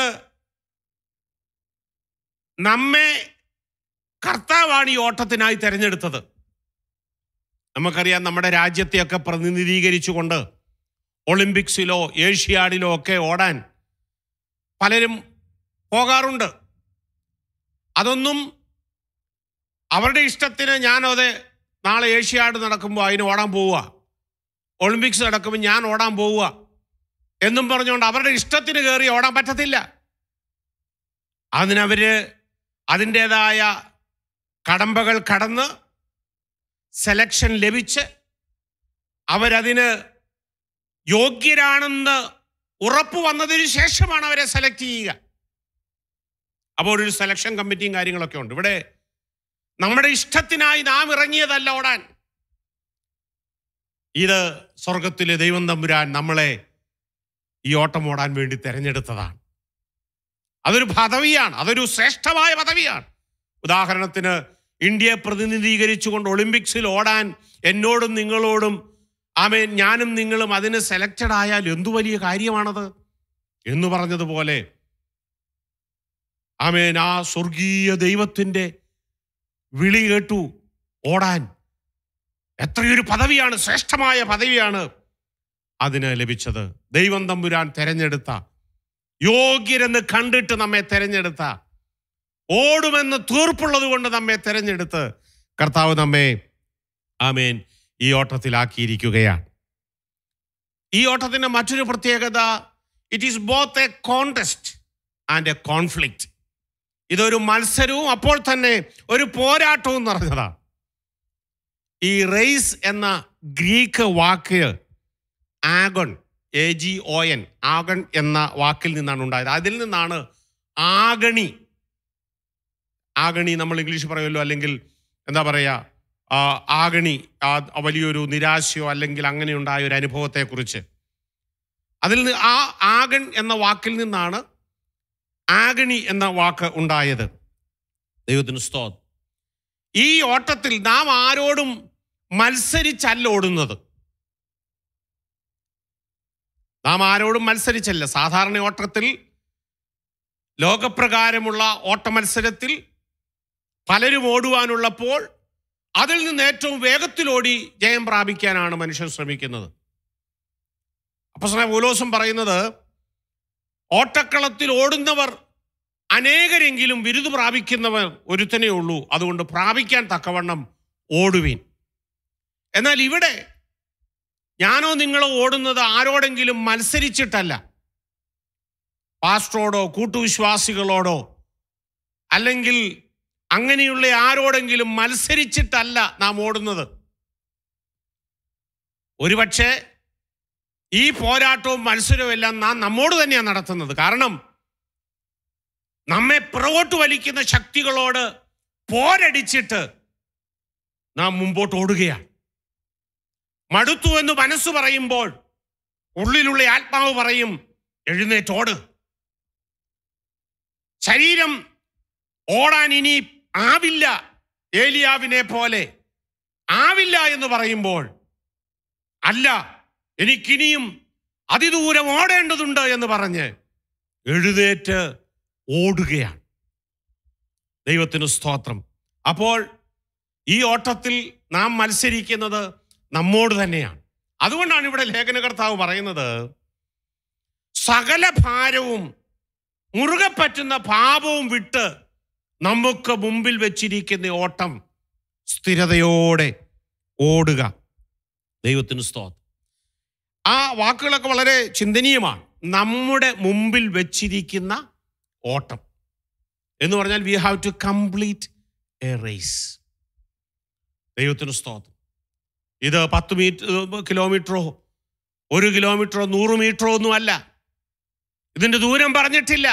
നമ്മെ കർത്താവാണ് ഈ ഓട്ടത്തിനായി തിരഞ്ഞെടുത്തത്. നമുക്കറിയാം, നമ്മുടെ രാജ്യത്തെയൊക്കെ പ്രതിനിധീകരിച്ചുകൊണ്ട് ഒളിമ്പിക്സിലോ ഏഷ്യാഡിലോ ഒക്കെ ഓടാൻ പലരും പോകാറുണ്ട്. അതൊന്നും അവരുടെ ഇഷ്ടത്തിന് ഞാനത് നാളെ ഏഷ്യാഡ് നടക്കുമ്പോൾ അതിന് ഓടാൻ പോവുക, ഒളിമ്പിക്സ് നടക്കുമ്പോൾ ഞാൻ ഓടാൻ പോവുക എന്നും പറഞ്ഞുകൊണ്ട് അവരുടെ ഇഷ്ടത്തിന് കയറി ഓടാൻ പറ്റത്തില്ല. അതിനവർ അതിൻ്റേതായ കടമ്പകൾ കടന്ന് സെലക്ഷൻ ലഭിച്ച് അവരതിന് യോഗ്യരാണെന്ന് ഉറപ്പ് വന്നതിന് ശേഷമാണ് അവരെ സെലക്ട് ചെയ്യുക. അപ്പോൾ ഒരു സെലക്ഷൻ കമ്മിറ്റിയും കാര്യങ്ങളൊക്കെ ഉണ്ട്. ഇവിടെ നമ്മുടെ ഇഷ്ടത്തിനായി നാം ഇറങ്ങിയതല്ല ഓടാൻ. ഇത് സ്വർഗത്തിലെ ദൈവം തമ്പുരാൻ നമ്മളെ ഈ ഓട്ടം ഓടാൻ വേണ്ടി തിരഞ്ഞെടുത്തതാണ്. അതൊരു പദവിയാണ്, അതൊരു ശ്രേഷ്ഠമായ പദവിയാണ്. ഉദാഹരണത്തിന് ഇന്ത്യയെ പ്രതിനിധീകരിച്ചുകൊണ്ട് ഒളിമ്പിക്സിൽ ഓടാൻ എന്നോടും നിങ്ങളോടും ആമേൻ ഞാനും നിങ്ങളും അതിന് സെലക്റ്റഡ് ആയാൽ എന്തു വലിയ കാര്യമാണത് എന്ന് പറഞ്ഞതുപോലെ ആമേൻ ആ സ്വർഗീയ ദൈവത്തിൻ്റെ വിളി കേട്ടു ഓടാൻ എത്രയൊരു പദവിയാണ്, ശ്രേഷ്ഠമായ പദവിയാണ് അതിന് ലഭിച്ചത്. ദൈവം തമ്പുരാൻ തെരഞ്ഞെടുത്ത, യോഗ്യരെന്ന് കണ്ടിട്ട് നമ്മെ തെരഞ്ഞെടുത്ത, ഓടുമെന്ന് തീർപ്പുള്ളത് കൊണ്ട് നമ്മെ തെരഞ്ഞെടുത്ത് കർത്താവ് നമ്മെ ആമേൻ ഈ ഓട്ടത്തിലാക്കിയിരിക്കുകയാണ്. ഈ ഓട്ടത്തിന്റെ മറ്റൊരു പ്രത്യേകത, it is both a contest and a conflict. ഇതൊരു മത്സരവും അപ്പോൾ തന്നെ ഒരു പോരാട്ടവും നിറഞ്ഞതാണ്. ഈ റേസ് എന്ന ഗ്രീക്ക് വാക്ക് ആഗൺ, AGON, ആഗൺ എന്ന വാക്കിൽ നിന്നാണ് ഉണ്ടായത്. അതിൽ നിന്നാണ് ആഗണി. ആഗണി നമ്മൾ ഇംഗ്ലീഷ് പറയുമല്ലോ, അല്ലെങ്കിൽ എന്താ പറയുക, ആഗണി, വലിയൊരു നിരാശയോ അല്ലെങ്കിൽ അങ്ങനെ ഉണ്ടായ ഒരു അനുഭവത്തെക്കുറിച്ച്. അതിൽ നിന്ന് ആ ആഗൺ എന്ന വാക്കിൽ നിന്നാണ് ആഗണി എന്ന വാക്ക് ഉണ്ടായത്. ദൈവത്തിന് സ്തോത്രം. ഈ ഓട്ടത്തിൽ നാം ആരോടും മത്സരിച്ചല്ല ഓടുന്നത്. നാം ആരോടും മത്സരിച്ചല്ല. സാധാരണ ഓട്ടത്തിൽ, ലോകപ്രകാരമുള്ള ഓട്ട മത്സരത്തിൽ പലരും ഓടുവാനുള്ളപ്പോൾ അതിൽ നിന്ന് ഏറ്റവും വേഗത്തിലോടി ജയം പ്രാപിക്കാനാണ് മനുഷ്യൻ ശ്രമിക്കുന്നത്. അപ്പോസ്തലനായ പൗലോസും പറയുന്നത്, ഓട്ടക്കളത്തിൽ ഓടുന്നവർ അനേകരെങ്കിലും ബിരുദ പ്രാപിക്കുന്നവർ ഒരുത്തനേ ഉള്ളൂ, അതുകൊണ്ട് പ്രാപിക്കാൻ തക്കവണ്ണം ഓടുവീൻ. എന്നാൽ ഇവിടെ ഞാനോ നിങ്ങളോ ഓടുന്നത് ആരോടെങ്കിലും മത്സരിച്ചിട്ടല്ല, പാസ്റ്ററോടോ കൂട്ടുവിശ്വാസികളോടോ അല്ലെങ്കിൽ അങ്ങനെയുള്ള ആരോടെങ്കിലും മത്സരിച്ചിട്ടല്ല നാം ഓടുന്നത്. ഒരുപക്ഷെ ഈ പോരാട്ടവും മത്സരവും എല്ലാം നാം നമ്മോട് തന്നെയാണ് നടത്തുന്നത്. കാരണം നമ്മെ പുറകോട്ട് വലിക്കുന്ന ശക്തികളോട് പോരടിച്ചിട്ട് നാം മുമ്പോട്ട് ഓടുകയാണ്. മടുത്തു എന്ന് മനസ്സ് പറയുമ്പോൾ ഉള്ളിലുള്ള ആത്മാവ് പറയും, എഴുന്നേറ്റോട്. ശരീരം ഓടാൻ ഇനി ആവില്ല, ഏലിയാവിനെ പോലെ ആവില്ല എന്ന് പറയുമ്പോൾ, അല്ല എനിക്കിനിയും അതിദൂരം ഓടേണ്ടതുണ്ട് എന്ന് പറഞ്ഞ് എഴുന്നേറ്റ് ഓടുകയാണ്. ദൈവത്തിന് സ്തോത്രം. അപ്പോൾ ഈ ഓട്ടത്തിൽ നാം മത്സരിക്കുന്നത് നമ്മോട് തന്നെയാണ്. അതുകൊണ്ടാണ് ഇവിടെ ലേഖനകർത്താവ് പറയുന്നത്, സകല ഭാരവും മുറുകെ പറ്റുന്ന പാപവും വിട്ട് നമുക്ക് മുമ്പിൽ വെച്ചിരിക്കുന്ന ഓട്ടം സ്ഥിരതയോടെ ഓടുക. ദൈവത്തിന് സ്തോത്രം. ആ വാക്കുകളൊക്കെ വളരെ ചിന്തനീയമാണ്. നമ്മുടെ മുമ്പിൽ വെച്ചിരിക്കുന്ന ഓട്ടം എന്ന് പറഞ്ഞാൽ we have to complete a race. ദൈവത്തിന് സ്തോത്രം. ഇത് 10 കിലോമീറ്ററോ 1 കിലോമീറ്ററോ 100 മീറ്ററോ ഒന്നുമല്ല. ഇതിൻ്റെ ദൂരം പറഞ്ഞിട്ടില്ല.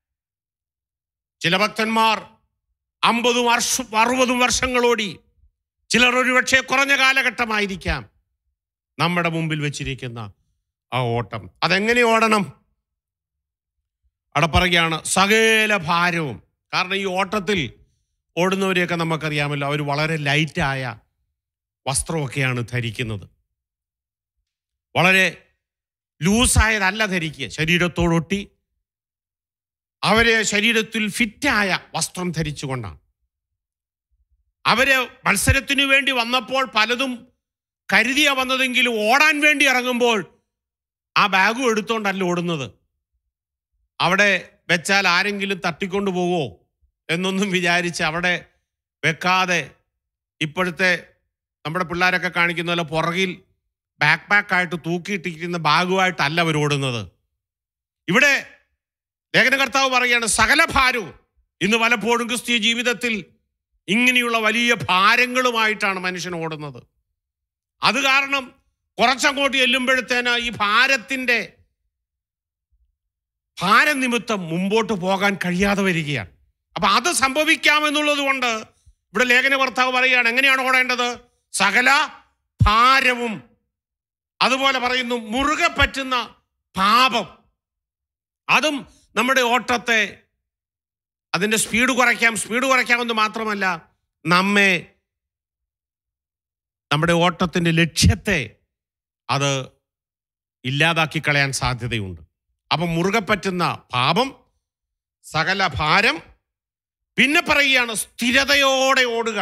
ചില ഭക്തന്മാർ 50 60 വർഷങ്ങളോടി, ചിലർ ഒരുപക്ഷെ കുറഞ്ഞ കാലഘട്ടമായിരിക്കാം നമ്മുടെ മുമ്പിൽ വെച്ചിരിക്കുന്ന ആ ഓട്ടം. അതെങ്ങനെ ഓടണം? അവിടെ പറയുകയാണ്, സകല ഭാരവും. കാരണം ഈ ഓട്ടത്തിൽ ഓടുന്നവരെയൊക്കെ നമുക്കറിയാമല്ലോ, അവർ വളരെ ലൈറ്റായ വസ്ത്രമൊക്കെയാണ് ധരിക്കുന്നത്. വളരെ ലൂസായതല്ല ധരിക്കുക, ശരീരത്തോടൊട്ടി അവരെ ശരീരത്തിൽ ഫിറ്റായ വസ്ത്രം ധരിച്ചുകൊണ്ടാണ്. അവര് മത്സരത്തിനു വേണ്ടി വന്നപ്പോൾ പലതും കരുതിയാ വന്നതെങ്കിലും ഓടാൻ വേണ്ടി ഇറങ്ങുമ്പോൾ ആ ബാഗും എടുത്തോണ്ടല്ല ഓടുന്നത്. അവിടെ വെച്ചാൽ ആരെങ്കിലും തട്ടിക്കൊണ്ടു പോകുമോ എന്നൊന്നും വിചാരിച്ച് അവിടെ വെക്കാതെ, ഇപ്പോഴത്തെ നമ്മുടെ പിള്ളേരൊക്കെ കാണിക്കുന്ന പോലെ പുറകിൽ ബാക്ക് പാക്കായിട്ട് തൂക്കിയിട്ടിരിക്കുന്ന ബാഗുമായിട്ടല്ല അവർ ഓടുന്നത്. ഇവിടെ ലേഖനകർത്താവ് പറയുകയാണ്, സകല ഭാരവും. ഇന്ന് പലപ്പോഴും ക്രിസ്തീയ ജീവിതത്തിൽ ഇങ്ങനെയുള്ള വലിയ ഭാരങ്ങളുമായിട്ടാണ് മനുഷ്യൻ ഓടുന്നത്. അത് കാരണം കുറച്ചങ്ങോട്ട് ചെല്ലുമ്പോഴത്തേന് ഈ ഭാരത്തിൻ്റെ ഭാരം നിമിത്തം മുമ്പോട്ട് പോകാൻ കഴിയാതെ വരികയാണ്. അപ്പൊ അത് സംഭവിക്കാമെന്നുള്ളത് കൊണ്ട് ഇവിടെ ലേഖനകർത്താവ് പറയുകയാണ് എങ്ങനെയാണ് ഓടേണ്ടത്. സകല ഭാരവും, അതുപോലെ പറയുന്നു മുറുകെ പറ്റുന്ന പാപം, അതും നമ്മുടെ ഓട്ടത്തെ അതിൻ്റെ സ്പീഡ് കുറയ്ക്കാമെന്ന് മാത്രമല്ല നമ്മെ നമ്മുടെ ഓട്ടത്തിൻ്റെ ലക്ഷ്യത്തെ അത് ഇല്ലാതാക്കി കളയാൻ സാധ്യതയുണ്ട്. അപ്പം മുറുകെ പറ്റുന്ന പാപം, സകല ഭാരം, പിന്നെ പറയുകയാണ് സ്ഥിരതയോടെ ഓടുക.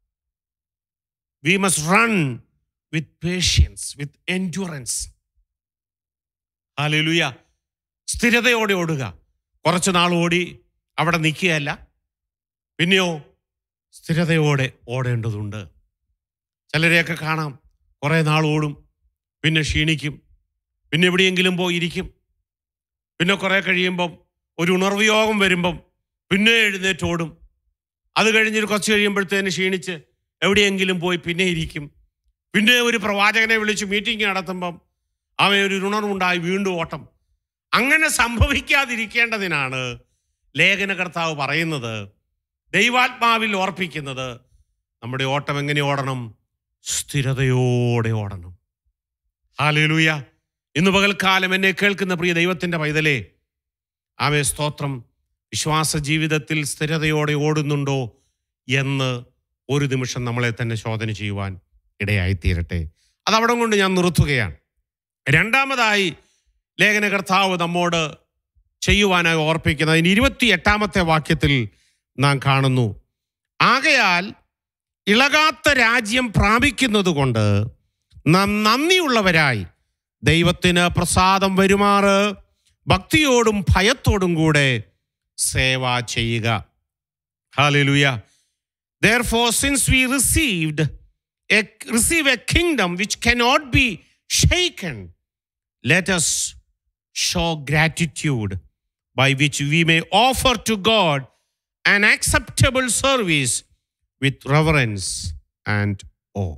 We must run with patience, with endurance. ഹല്ലേലൂയ. സ്ഥിരതയോടെ ഓടുക. കുറച്ച് നാൾ ഓടി അവിടെ നിൽക്കുകയല്ല, പിന്നെയോ സ്ഥിരതയോടെ ഓടേണ്ടതുണ്ട്. ചിലരെയൊക്കെ കാണാം, കുറേ നാൾ ഓടും, പിന്നെ ക്ഷീണിക്കും, പിന്നെ എവിടെയെങ്കിലും പോയിരിക്കും, പിന്നെ കുറേ കഴിയുമ്പം ഒരു ഉണർവ് യോഗം വരുമ്പം പിന്നെ എഴുന്നേറ്റ് ഓടും. അത് കഴിഞ്ഞൊരു കുറച്ച് കഴിയുമ്പോഴത്തേന് ക്ഷീണിച്ച് എവിടെയെങ്കിലും പോയി പിന്നെ ഇരിക്കും. പിന്നെ ഒരു പ്രവാചകനെ വിളിച്ച് മീറ്റിംഗ് നടത്തുമ്പം അവൻ ഒരു ഉണർവുണ്ടായി വീണ്ടും ഓട്ടം. അങ്ങനെ സംഭവിക്കാതിരിക്കേണ്ടതിനാണ് ലേഖനകർത്താവ് പറയുന്നത്, ദൈവാത്മാവിൽ ഓർപ്പിക്കുന്നത്, നമ്മുടെ ഓട്ടം എങ്ങനെ ഓടണം? സ്ഥിരതയോടെ ഓടണം. ഹല്ലേലൂയ. ഇന്ന് പകൽക്കാലം എന്നെ കേൾക്കുന്ന പ്രിയ ദൈവത്തിൻ്റെ പൈതലേ, ആമേ സ്തോത്രം. വിശ്വാസ ജീവിതത്തിൽ സ്ഥിരതയോടെ ഓടുന്നുണ്ടോ എന്ന് ഒരു നിമിഷം നമ്മളെ തന്നെ ശോധന ചെയ്യുവാൻ ഇടയായിത്തീരട്ടെ. അതവിടെ കൊണ്ട് ഞാൻ നിർത്തുകയാണ്. രണ്ടാമതായി ലേഖനകർത്താവ് നമ്മോട് ചെയ്യുവാനായി ഓർപ്പിക്കുന്ന 28 വാക്യത്തിൽ നാം കാണുന്നു, ആകയാൽ ഇളകാത്ത രാജ്യം പ്രാപിക്കുന്നത് കൊണ്ട് നാം നന്ദിയുള്ളവരായി ദൈവത്തിന് പ്രസാദം വരുമാറ് ഭക്തിയോടും ഭയത്തോടും കൂടെ സേവ ചെയ്യുക. ഹല്ലേലൂയ. Therefore, since we receive a kingdom which cannot be shaken, let us show gratitude by which we may offer to God an acceptable service with reverence and awe.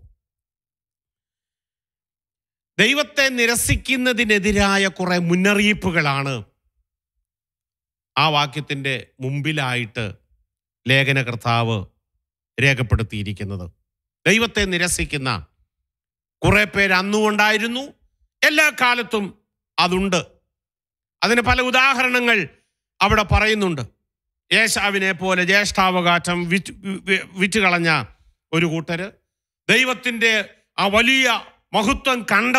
ദൈവത്തെ നിരസിക്കുന്നതിനെതിരായ കുറെ മുന്നറിയിപ്പുകളാണ് ആ വാക്യത്തിൻ്റെ മുമ്പിലായിട്ട് ലേഖനകർത്താവ് രേഖപ്പെടുത്തിയിരിക്കുന്നത്. ദൈവത്തെ നിരസിക്കുന്ന കുറെ പേര് അന്നും ഉണ്ടായിരുന്നു, എല്ലാ കാലത്തും അതുണ്ട്. അതിന് പല ഉദാഹരണങ്ങൾ അവിടെ പറയുന്നുണ്ട്. യേശാവിനെ പോലെ ജ്യേഷ്ഠാവകാശം വിറ്റുകളഞ്ഞ ഒരു കൂട്ടര്, ദൈവത്തിൻ്റെ ആ വലിയ മഹത്വം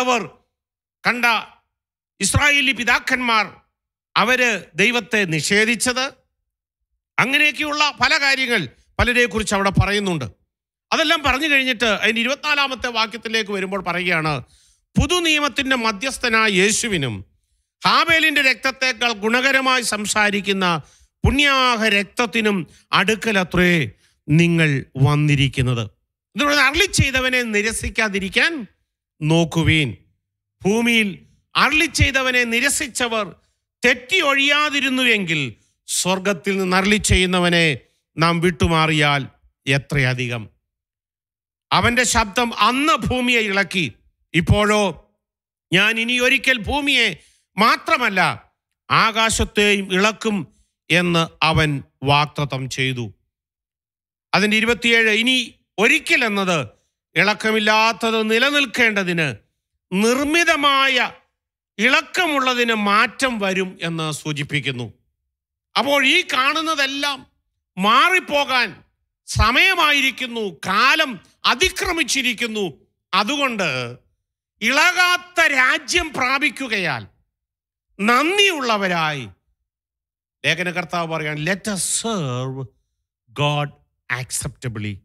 കണ്ട ഇസ്രായേലി പിതാക്കന്മാർ, അവര് ദൈവത്തെ നിഷേധിച്ചത്, അങ്ങനെയൊക്കെയുള്ള പല കാര്യങ്ങൾ പലരെക്കുറിച്ച് അവിടെ പറയുന്നുണ്ട്. അതെല്ലാം പറഞ്ഞു കഴിഞ്ഞിട്ട് അതിന് 24 വാക്യത്തിലേക്ക് വരുമ്പോൾ പറയുകയാണ്, പുതുനിയമത്തിൻ്റെ മധ്യസ്ഥനായ യേശുവിനും ഹാബേലിൻ്റെ രക്തത്തേക്കാൾ ഗുണകരമായി സംസാരിക്കുന്ന പുണ്യാഹ രക്തത്തിനും അടുക്കലത്രേ നിങ്ങൾ വന്നിരിക്കുന്നത്. ഇതുകൊണ്ട് അരുളി ചെയ്തവനെ നിരസിക്കാതിരിക്കാൻ നോക്കുവീൻ. ഭൂമിയിൽ അരുളി ചെയ്തവനെ നിരസിച്ചവർ തെറ്റി ഒഴിയാതിരുന്നുവെങ്കിൽ സ്വർഗത്തിൽ നിന്ന് അരുളി ചെയ്യുന്നവനെ നാം വിട്ടുമാറിയാൽ എത്രയധികം. അവൻ്റെ ശബ്ദം അന്ന് ഭൂമിയെ ഇളക്കി, ഇപ്പോഴോ ഞാൻ ഇനി ഒരിക്കൽ ഭൂമിയെ മാത്രമല്ല ആകാശത്തെയും ഇളക്കും എന്ന് അവൻ വാഗ്ദത്തം ചെയ്തു. അതിൻ്റെ 27, ഇനി ഒരിക്കൽ എന്നത് ഇളക്കമില്ലാത്തത് നിലനിൽക്കേണ്ടതിന് നിർമ്മിതമായ ഇളക്കമുള്ളതിന് മാറ്റം വരും എന്ന് സൂചിപ്പിക്കുന്നു. അപ്പോൾ ഈ കാണുന്നതെല്ലാം മാറിപ്പോകാൻ സമയമായിരിക്കുന്നു, കാലം അതിക്രമിച്ചിരിക്കുന്നു. അതുകൊണ്ട് ഇളകാത്ത രാജ്യം പ്രാപിക്കുകയാൽ നന്ദിയുള്ളവരായി ലേഖനകർത്താവ് പറയാണ്, let us serve God acceptably.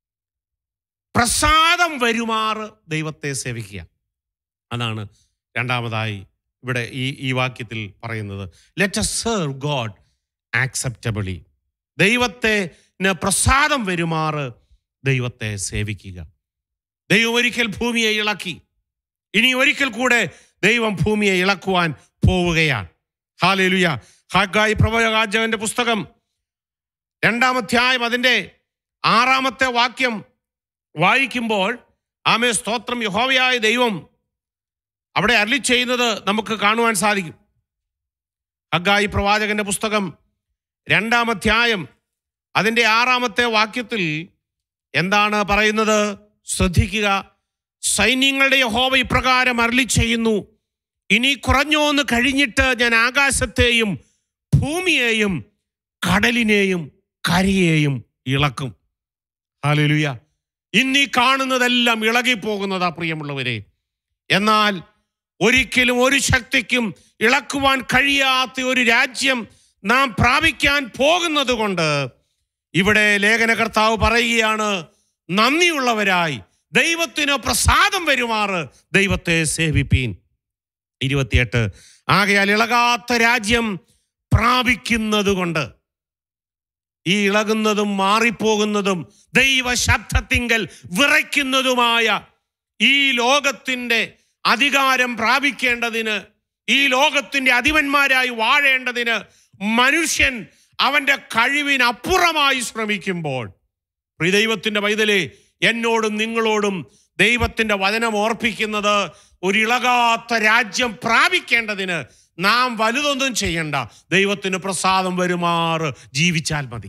പ്രസാദം വരുമാറ് ദൈവത്തെ സേവിക്കുക. അതാണ് രണ്ടാമതായി ഇവിടെ ഈ വാക്യത്തിൽ പറയുന്നത്. Let us serve God acceptably. ദൈവത്തിന് പ്രസാദം വരുമാറ് ദൈവത്തെ സേവിക്കുക. ദൈവം ഒരിക്കൽ ഭൂമിയെ ഇളക്കി, ഇനി ഒരിക്കൽ കൂടെ ദൈവം ഭൂമിയെ ഇളക്കുവാൻ പോവുകയാണ്. ഹല്ലേലൂയ. ഹഗ്ഗായി പ്രവാചകന്റെ പുസ്തകം 2-ാം അധ്യായം അതിൻ്റെ 6-ാമത്തെ വാക്യം വായിക്കുമ്പോൾ ആമേ സ്തോത്രം, യഹോവയായ ദൈവം അവിടെ അരുളി ചെയ്യുന്നത് നമുക്ക് കാണുവാൻ സാധിക്കും. ഹഗ്ഗായി പ്രവാചകന്റെ പുസ്തകം 2-ാം അധ്യായം അതിൻ്റെ 6-ാമത്തെ വാക്യത്തിൽ എന്താണ് പറയുന്നത്? ശ്രദ്ധിക്കുക. സൈന്യങ്ങളുടെ യഹോവ ഇപ്രകാരം അരുളി ചെയ്യുന്നു, ഇനി കുറഞ്ഞോന്ന് കഴിഞ്ഞിട്ട് ഞാൻ ആകാശത്തെയും ഭൂമിയെയും കടലിനെയും കരയെയും ഇളക്കും. ഹല്ലേലൂയ. ഇന്നീ കാണുന്നതെല്ലാം ഇളകിപ്പോകുന്നതാ പ്രിയമുള്ളവരെ. എന്നാൽ ഒരിക്കലും ഒരു ശക്തിക്കും ഇളക്കുവാൻ കഴിയാത്ത ഒരു രാജ്യം നാം പ്രാപിക്കാൻ പോകുന്നത് കൊണ്ട് ഇവിടെ ലേഖനകർത്താവ് പറയുകയാണ്, നന്ദിയുള്ളവരായി ദൈവത്തിന് പ്രസാദം വരുമാറ് ദൈവത്തെ സേവിപ്പീൻ. 28 ആകയാൽ ഇളകാത്ത രാജ്യം പ്രാപിക്കുന്നത് കൊണ്ട്, ഈ ഇളകുന്നതും മാറിപ്പോകുന്നതും ദൈവശബ്ദത്തിങ്കൽ വിറയ്ക്കുന്നതുമായ ഈ ലോകത്തിൻ്റെ അധികാരം പ്രാപിക്കേണ്ടതിന്, ഈ ലോകത്തിൻ്റെ അധിപന്മാരായി വാഴേണ്ടതിന് മനുഷ്യൻ അവൻ്റെ കഴിവിനപ്പുറമായി ശ്രമിക്കുമ്പോൾ, ദൈവത്തിൻ്റെ പൈതലേ, എന്നോടും നിങ്ങളോടും ദൈവത്തിൻ്റെ വചനം ഓർപ്പിക്കുന്നത്, ഒരു ഇളകാത്ത രാജ്യം പ്രാപിക്കേണ്ടതിന് നാം വലുതൊന്നും ചെയ്യണ്ട, ദൈവത്തിന് പ്രസാദം വരുമാറ് ജീവിച്ചാൽ മതി.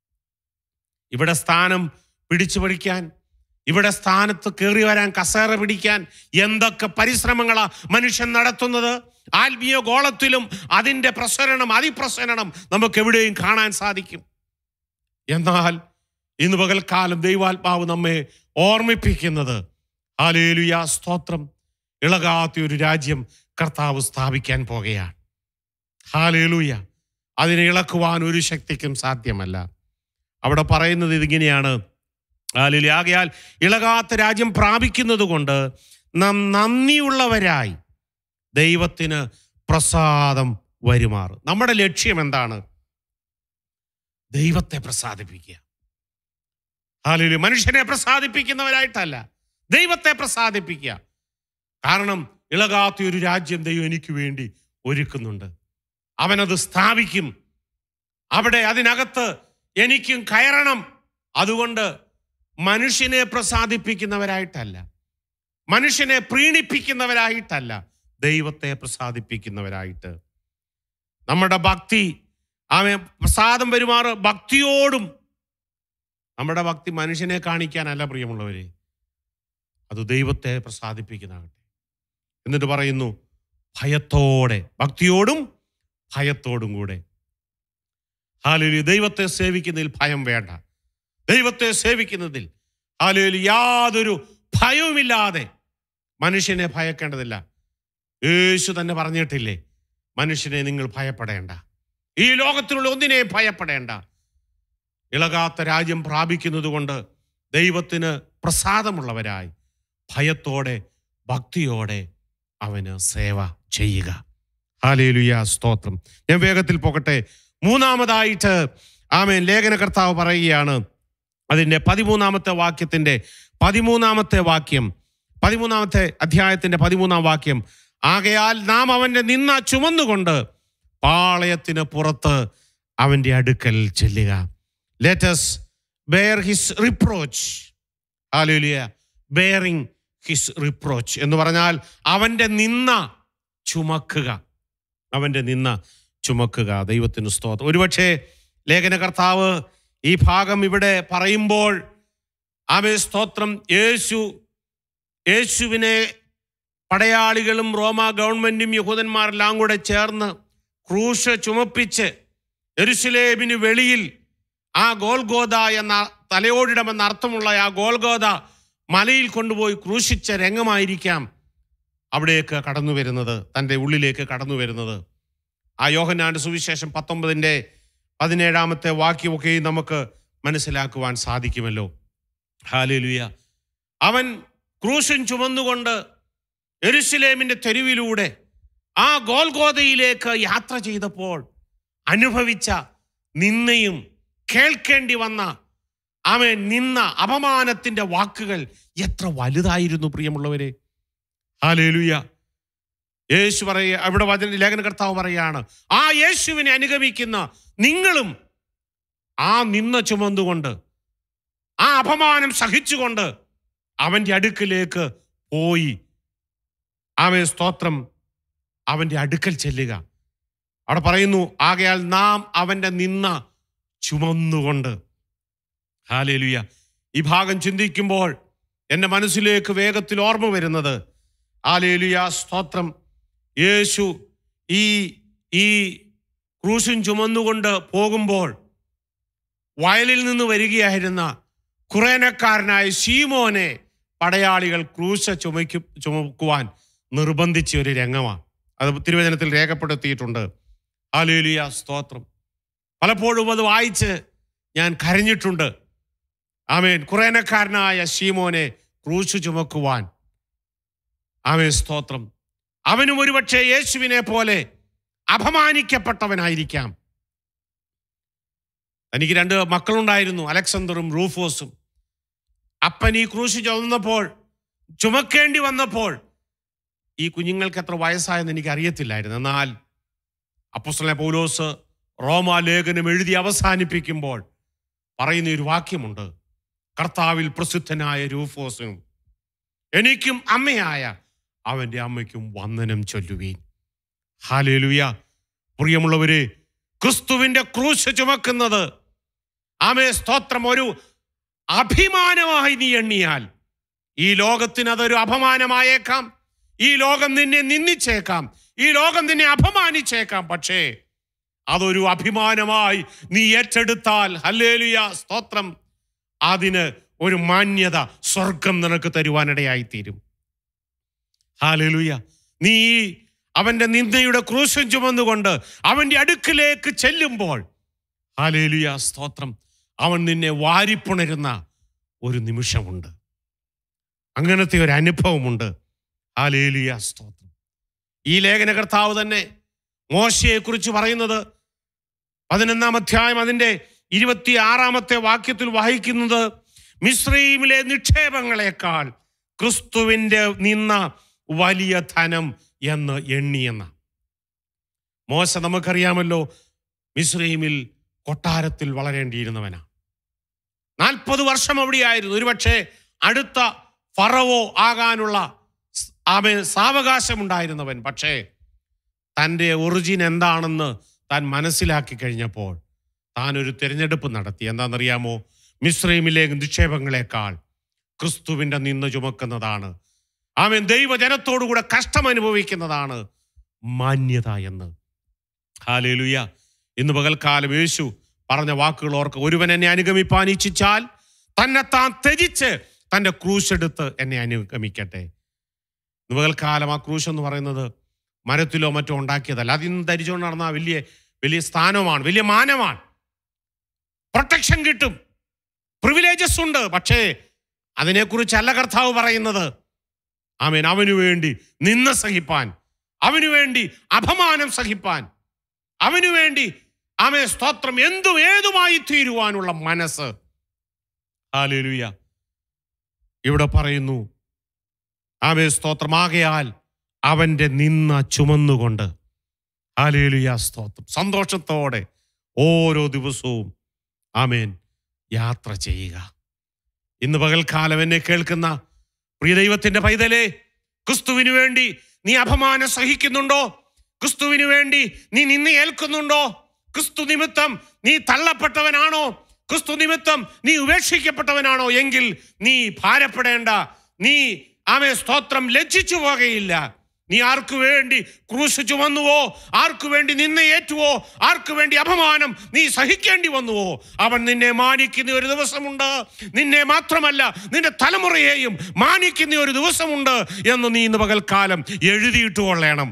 ഇവിടെ സ്ഥാനം പിടിച്ചു പഠിക്കാൻ, ഇവിടെ സ്ഥാനത്ത് കയറി വരാൻ, കസേര പിടിക്കാൻ എന്തൊക്കെ പരിശ്രമങ്ങളാ മനുഷ്യൻ നടത്തുന്നത്. ആത്മീയ ഗോളത്തിലും അതിൻ്റെ പ്രസരണം, അതിപ്രസരണം നമുക്ക് എവിടെയും കാണാൻ സാധിക്കും. എന്നാൽ ഇന്ന് പകൽക്കാലം ദൈവാത്മാവ് നമ്മെ ഓർമ്മിപ്പിക്കുന്നത്, ഹല്ലേലൂയ, സ്തോത്രം, ഇളകാത്ത ഒരു രാജ്യം കർത്താവ് സ്ഥാപിക്കാൻ പോകുകയാണ്. ഹല്ലേലൂയ. അതിനെ ഇളക്കുവാൻ ഒരു ശക്തിക്കും സാധ്യമല്ല. അവിടെ പറയുന്നത് ഇതിങ്ങനെയാണ്, ഹല്ലേലൂയ, ആകയാൽ ഇളകാത്ത രാജ്യം പ്രാപിക്കുന്നത് കൊണ്ട് നാം നന്ദിയുള്ളവരായി ദൈവത്തിന് പ്രസാദം വരുമാറ്. നമ്മുടെ ലക്ഷ്യം എന്താണ്? ദൈവത്തെ പ്രസാദിപ്പിക്കുക. ഹല്ലേലൂയ. മനുഷ്യനെ പ്രസാദിപ്പിക്കുന്നവരായിട്ടല്ല, ദൈവത്തെ പ്രസാദിപ്പിക്കുക. കാരണം ഇളകാത്ത ഒരു രാജ്യം ദൈവം എനിക്ക് വേണ്ടി ഒരുക്കുന്നുണ്ട്. അവനത് സ്ഥാപിക്കും. അവിടെ അതിനകത്ത് എനിക്കും കയറണം. അതുകൊണ്ട് മനുഷ്യനെ പ്രസാദിപ്പിക്കുന്നവരായിട്ടല്ല, മനുഷ്യനെ പ്രീണിപ്പിക്കുന്നവരായിട്ടല്ല, ദൈവത്തെ പ്രസാദിപ്പിക്കുന്നവരായിട്ട്. നമ്മുടെ ഭക്തി, അവൻ പ്രസാദം വരുമാറ് ഭക്തിയോടും. നമ്മുടെ ഭക്തി മനുഷ്യനെ കാണിക്കാനല്ല പ്രിയമുള്ളവരെ, അത് ദൈവത്തെ പ്രസാദിപ്പിക്കുന്നതാകട്ടെ. എന്നിട്ട് പറയുന്നു, ഭയത്തോടെ, ഭക്തിയോടും ഭയത്തോടും കൂടെ. ഹല്ലേലൂയ. ദൈവത്തെ സേവിക്കുന്നതിൽ ഭയം വേണ്ട. ദൈവത്തെ സേവിക്കുന്നതിൽ ഹല്ലേലൂയ യാതൊരു ഭയവുമില്ലാതെ മനുഷ്യനെ ഭയക്കേണ്ടതില്ല. യേശു തന്നെ പറഞ്ഞിട്ടില്ലേ, മനുഷ്യനെ നിങ്ങൾ ഭയപ്പെടേണ്ട, ഈ ലോകത്തിലുള്ള ഒന്നിനെയും ഭയപ്പെടേണ്ട. ഇളകാത്ത രാജ്യം പ്രാപിക്കുന്നത് കൊണ്ട് ദൈവത്തിന് പ്രസാദമുള്ളവരായി ഭയത്തോടെ ഭക്തിയോടെ അവന് സേവ ചെയ്യുക. ഹല്ലേലൂയ, സ്തോത്രം. ഞാൻ വേഗത്തിൽ പോകട്ടെ. മൂന്നാമതായിട്ട് ആമേൻ, ലേഖനകർത്താവ് പറയുകയാണ്, അതിൻ്റെ 13-ാമത്തെ വാക്യത്തിൻ്റെ 13-ാമത്തെ വാക്യം, 13-ാമത്തെ അധ്യായത്തിൻ്റെ 13-ാം വാക്യം. ആകയാൽ നാം അവൻ്റെ നിന്ന ചുമന്നുകൊണ്ട് പാളയത്തിന് പുറത്ത് അവൻ്റെ അടുക്കൽ ചെല്ലുക. Let us bear his reproach. ഹല്ലേലൂയ. bearing his reproach എന്ന് പറഞ്ഞാൽ അവൻ്റെ നിന്ന ചുമക്കുക, അവൻ്റെ നിന്ന ചുമക്കുക. ദൈവത്തിന് സ്തോത്രം. ഒരുപക്ഷെ ലേഖനകർത്താവ് ഈ ഭാഗം ഇവിടെ പറയുമ്പോൾ, ആമേ സ്തോത്രം, യേശുവിനെ പടയാളികളും റോമ ഗവൺമെൻറ്റും യഹൂദന്മാരെല്ലാം കൂടെ ചേർന്ന് ക്രൂശ് ചുമപ്പിച്ച് യെരുശലേമിന് വെളിയിൽ ആ ഗോൽഗോഥ എന്ന തലയോടിടമെന്ന അർത്ഥമുള്ള ആ ഗോൽഗോഥ മലയിൽ കൊണ്ടുപോയി ക്രൂശിച്ച രംഗമായിരിക്കാം അവിടേക്ക് കടന്നു വരുന്നത്, തൻ്റെ ഉള്ളിലേക്ക് കടന്നു വരുന്നത്. ആ യോഹന്നാന്റെ സുവിശേഷം 19-ന്റെ 17-ാമത്തെ വാക്യമൊക്കെ നമുക്ക് മനസ്സിലാക്കുവാൻ സാധിക്കുമല്ലോ. ഹല്ലേലൂയ. അവൻ ക്രൂശൻ ചുമന്നുകൊണ്ട് യെരുശലേമിൻ്റെ തെരുവിലൂടെ ആ ഗോൽഗോഥയിലേക്ക് യാത്ര ചെയ്തപ്പോൾ അനുഭവിച്ച നിന്നയും കേൾക്കേണ്ടി വന്ന അവൻ നിന്ന അപമാനത്തിൻ്റെ വാക്കുകൾ എത്ര വലുതായിരുന്നു പ്രിയമുള്ളവരെ. ഹല്ലേലൂയ. യേശു പറയുക, അവിടെ ലേഖനകർത്താവ് പറയാണ്, ആ യേശുവിനെ അനുഗമിക്കുന്ന നിങ്ങളും ആ നിന്ന ചുമന്നുകൊണ്ട്, ആ അപമാനം സഹിച്ചുകൊണ്ട് അവൻ്റെ അടുക്കിലേക്ക് പോയി, ആമേൻ സ്തോത്രം, അവൻ്റെ അടുക്കൽ ചെല്ലുക. അവിടെ പറയുന്നു, ആകയാൽ നാം അവൻ്റെ നിന്ന ചുമന്നുകൊണ്ട്. ഹല്ലേലൂയ. ഈ ഭാഗം ചിന്തിക്കുമ്പോൾ എൻ്റെ മനസ്സിലേക്ക് വേഗത്തിൽ ഓർമ്മ വരുന്നത്, ഹല്ലേലൂയ, സ്തോത്രം, യേശു ഈ ക്രൂശും ചുമന്നുകൊണ്ട് പോകുമ്പോൾ വയലിൽ നിന്ന് വരികയായിരുന്ന കുറേനക്കാരനായ ശീമോനെ പടയാളികൾ ക്രൂശ ചുമക്കുവാൻ നിർബന്ധിച്ച ഒരു രംഗമാണ്. അത് തിരുവചനത്തിൽ രേഖപ്പെടുത്തിയിട്ടുണ്ട്. ഹല്ലേലൂയ, സ്തോത്രം. പലപ്പോഴും അത് വായിച്ച് ഞാൻ കരഞ്ഞിട്ടുണ്ട്. ആമേൻ. കുറേനക്കാരനായ ശീമോനെ ക്രൂശ് ചുമക്കുവാൻ. ആമേൻ, സ്തോത്രം. അവനും ഒരുപക്ഷെ യേശുവിനെ പോലെ അപമാനിക്കപ്പെട്ടവനായിരിക്കാം. എനിക്ക് 2 മക്കളുണ്ടായിരുന്നു, അലക്സാണ്ടറും റൂഫോസും. അപ്പൻ ഈ ക്രൂശ് ചുമക്കേണ്ടി വന്നപ്പോൾ ഈ കുഞ്ഞുങ്ങൾക്ക് എത്ര വയസ്സായെന്ന് എനിക്ക് അറിയത്തില്ലായിരുന്നു. എന്നാൽ അപ്പോസ്തലനായ പൗലോസ് റോമാലേഖനം എഴുതി അവസാനിപ്പിക്കുമ്പോൾ പറയുന്ന ഒരു വാക്യമുണ്ട്, കർത്താവിൽ പ്രസിദ്ധനായ രൂഫോസിനും എനിക്കും അമ്മയായ അവൻ്റെ അമ്മയ്ക്കും വന്ദനം ചൊല്ലുവീൻ. ഹല്ലേലൂയ. പ്രിയമുള്ളവരെ, ക്രിസ്തുവിന്റെ ക്രൂശ് ചുമക്കുന്നത്, ആമേ, സ്തോത്രം, ഒരു അഭിമാനമായി നീ എണ്ണിയാൽ ഈ ലോകത്തിന് അതൊരു അപമാനമായേക്കാം. ഈ ലോകം നിന്നെ നിന്ദിച്ചേക്കാം, ഈ ലോകം നിന്നെ അപമാനിച്ചേക്കാം. പക്ഷേ അതൊരു അഭിമാനമായി നീ ഏറ്റെടുത്താൽ, ഹല്ലേലൂയ, സ്തോത്രം, അതിന് ഒരു മാന്യത സ്വർഗം നിനക്ക് തരുവാനിടയായിത്തീരും. ഹല്ലേലൂയ. നീ അവന്റെ നിന്ദയുടെ ക്രൂശം ചുമന്നുകൊണ്ട് അവന്റെ അടുക്കിലേക്ക് ചെല്ലുമ്പോൾ, ഹല്ലേലൂയ, സ്തോത്രം, അവൻ നിന്നെ വാരിപ്പുണരുന്ന ഒരു നിമിഷമുണ്ട്. അങ്ങനത്തെ ഒരു അനുഭവമുണ്ട്. ഹല്ലേലൂയ, സ്തോത്രം. ഈ ലേഖനകർത്താവ് തന്നെ മോശയെക്കുറിച്ച് പറയുന്നത് 11-ാം അധ്യായം അതിൻ്റെ 26-ാമത്തെ വാക്യത്തിൽ വായിക്കുന്നത്, മിസ്രയീമിലെ നിക്ഷേപങ്ങളെക്കാൾ ക്രിസ്തുവിൻ്റെ നിന്ന വലിയ ധനം എന്ന് എണ്ണിയെന്ന. മോശ നമുക്കറിയാമല്ലോ, മിസ്രയീമിൽ കൊട്ടാരത്തിൽ വളരേണ്ടിയിരുന്നവനാ. 40 വർഷം അവിടെയായിരുന്നു. ഒരുപക്ഷെ അടുത്ത ഫറവോ ആകാനുള്ള സാവകാശമുണ്ടായിരുന്നവൻ. പക്ഷേ തൻ്റെ ഒറിജിൻ എന്താണെന്ന് താൻ മനസ്സിലാക്കി കഴിഞ്ഞപ്പോൾ താൻ ഒരു തിരഞ്ഞെടുപ്പ് നടത്തി. എന്താണെന്നറിയാമോ? മിസ്രയീമിലെ നിക്ഷേപങ്ങളെക്കാൾ ക്രിസ്തുവിൻ്റെ നിന്ന് ചുമക്കുന്നതാണ്, അവൻ ദൈവജനത്തോടുകൂടെ കഷ്ടം അനുഭവിക്കുന്നതാണ് മാന്യത എന്ന്. ഹല്ലേലൂയ. ഇന്ന് പകൽക്കാലം യേശു പറഞ്ഞ വാക്കുകൾ ഓർക്ക്. ഒരുവൻ എന്നെ അനുഗമിപ്പാൻ ഇച്ഛിച്ചാൽ തന്നെത്താൻ ത്യജിച്ച് തൻ്റെ ക്രൂശെടുത്ത് എന്നെ അനുഗമിക്കട്ടെ. ഇന്ന് പകൽക്കാലം ആ ക്രൂശ് എന്ന് പറയുന്നത് മരത്തിലോ മറ്റോ ഉണ്ടാക്കിയതല്ല. അതിന്ന് ധരിച്ചുകൊണ്ട് നടന്ന വലിയ വലിയ സ്ഥാനമാണ്, വലിയ മാനമാണ്, പ്രൊട്ടക്ഷൻ കിട്ടും, പ്രിവിലേജസ് ഉണ്ട്. പക്ഷേ അതിനെക്കുറിച്ചല്ല കർത്താവ് പറയുന്നത്. ആമേൻ. അവനു വേണ്ടി നിന്ന സഹിപ്പാൻ, അവനു വേണ്ടി അപമാനം സഹിപ്പാൻ, അവനു വേണ്ടി, ആമേൻ, സ്തോത്രം, ഏതുമായി തീരുവാനുള്ള മനസ്സ്. ഹല്ലേലൂയ. ഇവിടെ പറയുന്നു, ആമേൻ, സ്തോത്രം, ആകയാൽ അവൻ്റെ നിന്ന ചുമന്നുകൊണ്ട്, ഹല്ലേലൂയ, സ്തോത്രം, സന്തോഷത്തോടെ ഓരോ ദിവസവും, ആമേൻ, യാത്ര ചെയ്യുക. ഇന്ന് പകൽക്കാലം എന്നെ കേൾക്കുന്ന പ്രിയ ദൈവത്തിന്റെ പൈതലേ, ക്രിസ്തുവിന് വേണ്ടി നീ അപമാനം സഹിക്കുന്നുണ്ടോ? ക്രിസ്തുവിന് വേണ്ടി നീ നിന്നെ ഏൽക്കുന്നുണ്ടോ? ക്രിസ്തു നിമിത്തം നീ തള്ളപ്പെട്ടവനാണോ? ക്രിസ്തു നിമിത്തം നീ ഉപേക്ഷിക്കപ്പെട്ടവനാണോ? എങ്കിൽ നീ ഭാരപ്പെടേണ്ട. നീ, ആമേൻ, സ്തോത്രം, ലജ്ജിച്ചു പോകയില്ല. നീ ആർക്കു വേണ്ടി ക്രൂശ് ചുമന്നുവോ, ആർക്കു വേണ്ടി നിന്നെ ഏറ്റുവോ, ആർക്കു വേണ്ടി അപമാനം നീ സഹിക്കേണ്ടി വന്നുവോ, അവൻ നിന്നെ മാനിക്കുന്ന ഒരു ദിവസമുണ്ട്. നിന്നെ മാത്രമല്ല, നിന്റെ തലമുറയെയും മാനിക്കുന്ന ഒരു ദിവസമുണ്ട് എന്ന് നീ ഇന്ന് പകൽക്കാലം എഴുതിയിട്ട് കൊള്ളണം.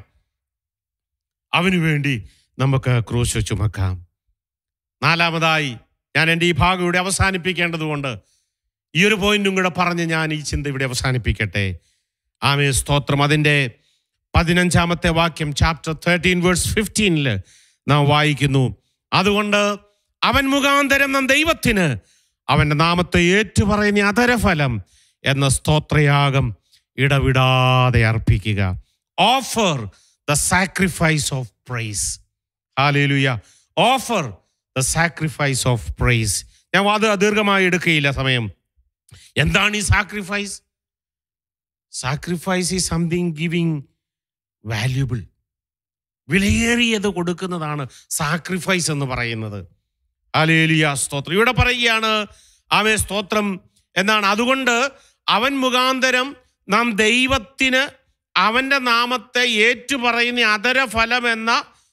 അവനു വേണ്ടി നമുക്ക് ക്രൂശ് ചുമക്കാം. 4-മതായി ഞാൻ എൻ്റെ ഈ ഭാഗം ഇവിടെ അവസാനിപ്പിക്കേണ്ടതുകൊണ്ട് ഈ ഒരു പോയിന്റും കൂടെ പറഞ്ഞ് ഞാൻ ഈ ചിന്ത ഇവിടെ അവസാനിപ്പിക്കട്ടെ. ആമേൻ, സ്തോത്രം. അതിൻ്റെ 15-ാമത്തെ വാക്യം, ചാപ്റ്റർ 13 വേഴ്സ് 15 നാം വായിക്കുന്നു, അതുകൊണ്ട് അവൻ മുഖാന്തരം നാം ദൈവത്തിന് അവൻ്റെ നാമത്തെ ഏറ്റുപറയുന്ന അധരഫലം എന്ന സ്തോത്രയാഗം ഇടവിടാതെ അർപ്പിക്കുക. Offer the sacrifice of praise. ഹല്ലേലൂയ. Offer the sacrifice of praise. ഞാൻ അത് ദീർഘമായി എടുക്കുകയില്ല, സമയം. എന്താണ് ഈ sacrifice? Sacrifice is something giving valuable. വിലയേറിയത് കൊടുക്കുന്നതാണ് സാക്രിഫൈസ് എന്ന് പറയുന്നത്. ഹല്ലേലൂയ, സ്തോത്രം. ഇവിടെ പറയുകയാണ് ആമേൻ, സ്തോത്രം എന്നാണ്. അതുകൊണ്ട് അവൻ മുഖാന്തരം നാം ദൈവത്തിന് അവൻ്റെ നാമത്തെ ഏറ്റുപറയുന്ന അധരഫലം എന്ന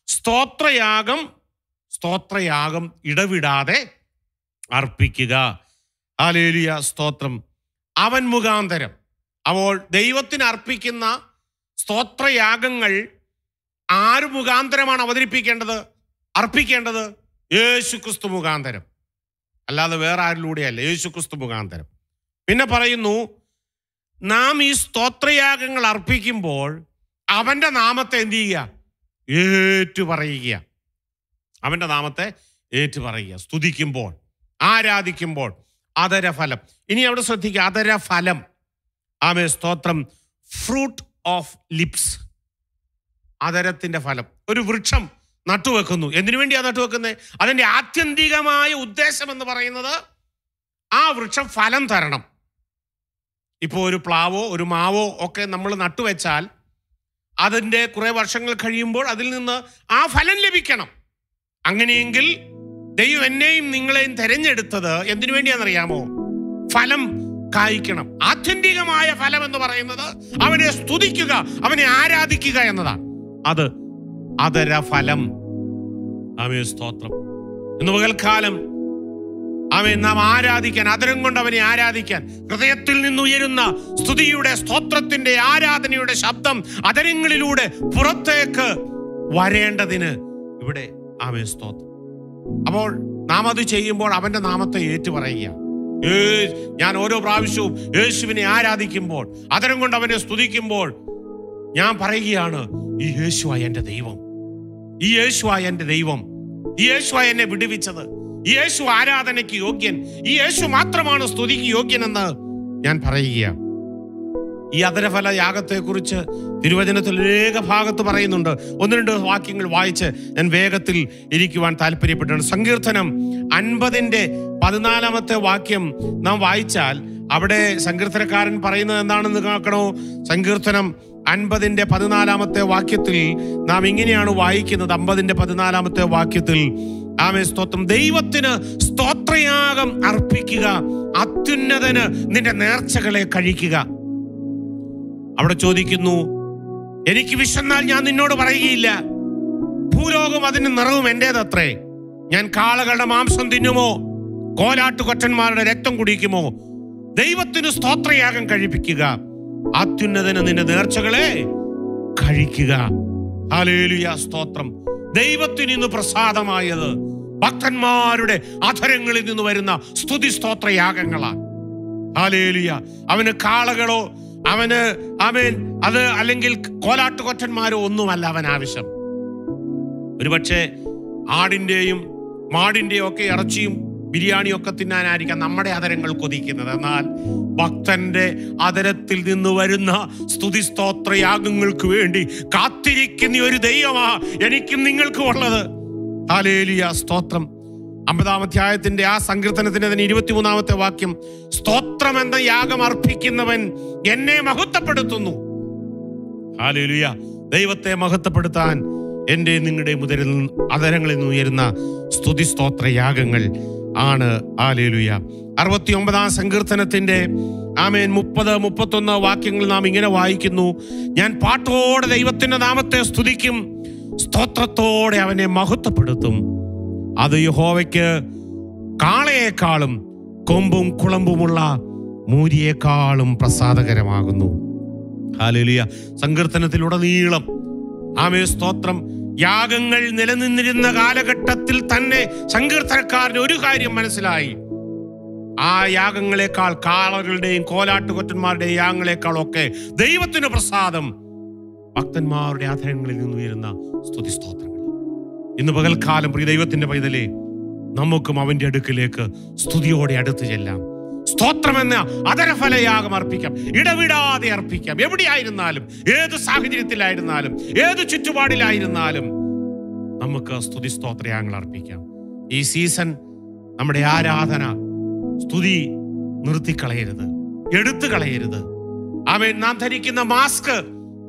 സ്തോത്രയാഗം ഇടവിടാതെ അർപ്പിക്കുക. ഹല്ലേലൂയ, സ്തോത്രം. അവൻ മുഖാന്തരം. അപ്പോൾ ദൈവത്തിന് അർപ്പിക്കുന്ന സ്തോത്രയാഗങ്ങൾ ആര് മുഖാന്തരമാണ് അർപ്പിക്കേണ്ടത്? യേശു ക്രിസ്തു മുഖാന്തരം, അല്ലാതെ വേറെ ആരിലൂടെയല്ല, യേശു ക്രിസ്തു മുഖാന്തരം. പിന്നെ പറയുന്നു, നാം ഈ സ്തോത്രയാഗങ്ങൾ അർപ്പിക്കുമ്പോൾ അവൻ്റെ നാമത്തെ എന്ത് ചെയ്യുക? ഏറ്റുപറയുക. അവൻ്റെ നാമത്തെ ഏറ്റുപറയുക. സ്തുതിക്കുമ്പോൾ, ആരാധിക്കുമ്പോൾ അധരഫലം. ഇനി അവിടെ ശ്രദ്ധിക്കുക, അധരഫലം. ആമേൻ, സ്തോത്രം. ഫ്രൂട്ട് ഓഫ് ലിപ്സ്, അധരത്തിൻ്റെ ഫലം. ഒരു വൃക്ഷം നട്ടുവെക്കുന്നു. എന്തിനു വേണ്ടിയാണ് നട്ടുവെക്കുന്നത്? അതിൻ്റെ ആത്യന്തികമായ ഉദ്ദേശം എന്ന് പറയുന്നത് ആ വൃക്ഷം ഫലം തരണം. ഇപ്പോൾ ഒരു പ്ലാവോ ഒരു മാവോ ഒക്കെ നമ്മൾ നട്ടുവെച്ചാൽ അതിൻ്റെ കുറേ വർഷങ്ങൾ കഴിയുമ്പോൾ അതിൽ നിന്ന് ആ ഫലം ലഭിക്കണം. അങ്ങനെയെങ്കിൽ ദൈവം എന്നെയും നിങ്ങളെയും തിരഞ്ഞെടുത്തത് എന്തിനു വേണ്ടിയാണെന്നറിയാമോ? ഫലം കായ്ക്കണം. ആത്യന്തികമായ ഫലം എന്ന് പറയുന്നത് അവനെ സ്തുതിക്കുക, അവനെ ആരാധിക്കുക എന്നതാണ്. അത് അധരഫലം. ആമേൻ, സ്തോത്രം. ഇന്ന് പകൽക്കാലം ആമേൻ, നാം ആരാധിക്കാൻ, അധരം കൊണ്ട് അവനെ ആരാധിക്കാൻ, ഹൃദയത്തിൽ നിന്നുയരുന്ന സ്തുതിയുടെ, സ്തോത്രത്തിന്റെ, ആരാധനയുടെ ശബ്ദം അധരങ്ങളിലൂടെ പുറത്തേക്ക് വരേണ്ടതിന് ഇവിടെ ആമേൻ, സ്തോത്രം. അപ്പോൾ നാം അത് ചെയ്യുമ്പോൾ അവന്റെ നാമത്തെ ഏറ്റുപറയുക. ഞാൻ ഓരോ പ്രാവശ്യവും യേശുവിനെ ആരാധിക്കുമ്പോൾ, അധരം കൊണ്ട് അവനെ സ്തുതിക്കുമ്പോൾ ഞാൻ പറയുകയാണ്, ഈ യേശുവായ എൻ്റെ ദൈവം, ഈ യേശുവായ എൻ്റെ ദൈവം, ഈ യേശുവായ എന്നെ വിടുവിച്ചത്, ഈ യേശു ആരാധനയ്ക്ക് യോഗ്യൻ, ഈ യേശു മാത്രമാണ് സ്തുതിക്ക് യോഗ്യനെന്ന് ഞാൻ പറയുക. ഈ അധരഫല യാഗത്തെക്കുറിച്ച് തിരുവചനത്തിൽ അനേക ഭാഗത്ത് പറയുന്നുണ്ട്. 1-2 വാക്യങ്ങൾ വായിച്ച് ഞാൻ വേഗത്തിൽ ഇരിക്കുവാൻ താല്പര്യപ്പെട്ടാണ്. സങ്കീർത്തനം 50-14 വാക്യം നാം വായിച്ചാൽ അവിടെ സങ്കീർത്തനക്കാരൻ പറയുന്നത് എന്താണെന്ന് കേൾക്കണോ? സങ്കീർത്തനം 50-14 വാക്യത്തിൽ നാം ഇങ്ങനെയാണ് വായിക്കുന്നത്. 50-14 വാക്യത്തിൽ ആമേൻ, സ്തോത്രം. ദൈവത്തിന് സ്തോത്രയാഗം അർപ്പിക്കുക, അത്യുന്നതന് നിന്റെ നേർച്ചകളെ കഴിക്കുക. അവിടെ ചോദിക്കുന്നു, എനിക്ക് വിശന്നാൽ ഞാൻ നിന്നോട് പറയുകയില്ല, ഭൂലോകം അതിന് നിറവും എന്റേതത്രേ. ഞാൻ കാളകളുടെ മാംസം തിന്നുമോ, കോലാട്ടുകൊറ്റന്മാരുടെ രക്തം കുടിക്കുമോ? ദൈവത്തിന് സ്തോത്രയാഗം കഴിപ്പിക്കുക, അത്യുന്നതന് നിന്റെ നേർച്ചകളെ കഴിക്കുക. ഹല്ലേലൂയ, സ്തോത്രം. ദൈവത്തിന് ഇന്ന് പ്രസാദമായത് ഭക്തന്മാരുടെ അധരങ്ങളിൽ നിന്ന് വരുന്ന സ്തുതി സ്തോത്രയാഗങ്ങളാണ്. ഹല്ലേലൂയ. അവന് കാളകളോ അവന് ആമേൻ അത് അല്ലെങ്കിൽ കോലാട്ടുകൊറ്റന്മാരോ ഒന്നുമല്ല അവൻ ആവശ്യം. ഒരുപക്ഷെ ആടിന്റെയും മാടിന്റെയും ഒക്കെ ഇറച്ചിയും ബിരിയാണിയും ഒക്കെ തിന്നാനായിരിക്കാം നമ്മുടെ അധരങ്ങൾ കൊതിക്കുന്നത്. എന്നാൽ ഭക്തന്റെ അധരത്തിൽ നിന്ന് വരുന്ന സ്തുതി സ്തോത്രയാഗങ്ങൾക്ക് വേണ്ടി കാത്തിരിക്കുന്ന ഒരു ദൈവമാ എനിക്കും നിങ്ങൾക്കും ഉള്ളത്. ഹല്ലേലൂയ, സ്തോത്രം. 50-ാം അധ്യായത്തിന്റെ ആ സങ്കീർത്തനത്തിന്റെ 23-ാമത്തെ വാക്യം, സ്തോത്രം എന്ന യാഗം അർപ്പിക്കുന്നവൻ എന്നെ മഹത്വപ്പെടുത്തുന്നു. ഹല്ലേലൂയ. ദൈവത്തെ മഹത്വപ്പെടുത്താൻ എൻ്റെ നിങ്ങളുടെ അധരങ്ങളിൽ നിന്ന് ഉയരുന്ന സ്തുതി സ്തോത്ര യാഗങ്ങൾ ആണ്. ഹല്ലേലൂയ. 69-ാം സങ്കീർത്തനത്തിന്റെ ആമേൻ 30-31 വാക്യങ്ങൾ നാം ഇങ്ങനെ വായിക്കുന്നു, ഞാൻ പാട്ടോടെ ദൈവത്തിന്റെ നാമത്തെ സ്തുതിക്കും, സ്തോത്രത്തോടെ അവനെ മഹത്വപ്പെടുത്തും. അത് യഹോവയ്ക്ക് കാളയേക്കാളും കൊമ്പും കുളമ്പുമുള്ള മൂരിയേക്കാളും പ്രസാദകരമാകുന്നു. ഹല്ലേലൂയ. സങ്കീർത്തനത്തിലുടനീളം ആമേൻ, സ്തോത്രം. യാഗങ്ങൾ നിലനിന്നിരുന്ന കാലഘട്ടത്തിൽ തന്നെ സങ്കീർത്തനക്കാരന് ഒരു കാര്യം മനസ്സിലായി. ആ യാഗങ്ങളെക്കാൾ, കാളകളുടെയും കോലാട്ടുകൊറ്റന്മാരുടെയും യാഗങ്ങളെക്കാളൊക്കെ ദൈവത്തിന് പ്രസാദം ഭക്തന്മാരുടെ അധരങ്ങളിൽ നിന്ന് ഉയരുന്ന സ്തുതി സ്തോത്രങ്ങൾ. ഇന്ന് പകൽക്കാലം പ്രിയ ദൈവത്തിന്റെ പൈതലേ, നമുക്കും അവന്റെ അടുക്കിലേക്ക് സ്തുതിയോടെ അടുത്ത് ചെല്ലാം. സ്തോത്രമെന്ന അധരഫലയാഗം അർപ്പിക്കാം, ഇടവിടാതെ അർപ്പിക്കാം. എവിടെയായിരുന്നാലും, ഏത് സാഹചര്യത്തിലായിരുന്നാലും, ഏത് ചുറ്റുപാടിലായിരുന്നാലും നമുക്ക് സ്തുതി സ്തോത്രയാഗങ്ങൾ അർപ്പിക്കാം. ഈ സീസൺ നമ്മുടെ ആരാധന, സ്തുതി നിർത്തിക്കളയരുത്, എടുത്തു കളയരുത്. ആമേൻ. നാം ധരിക്കുന്ന മാസ്ക്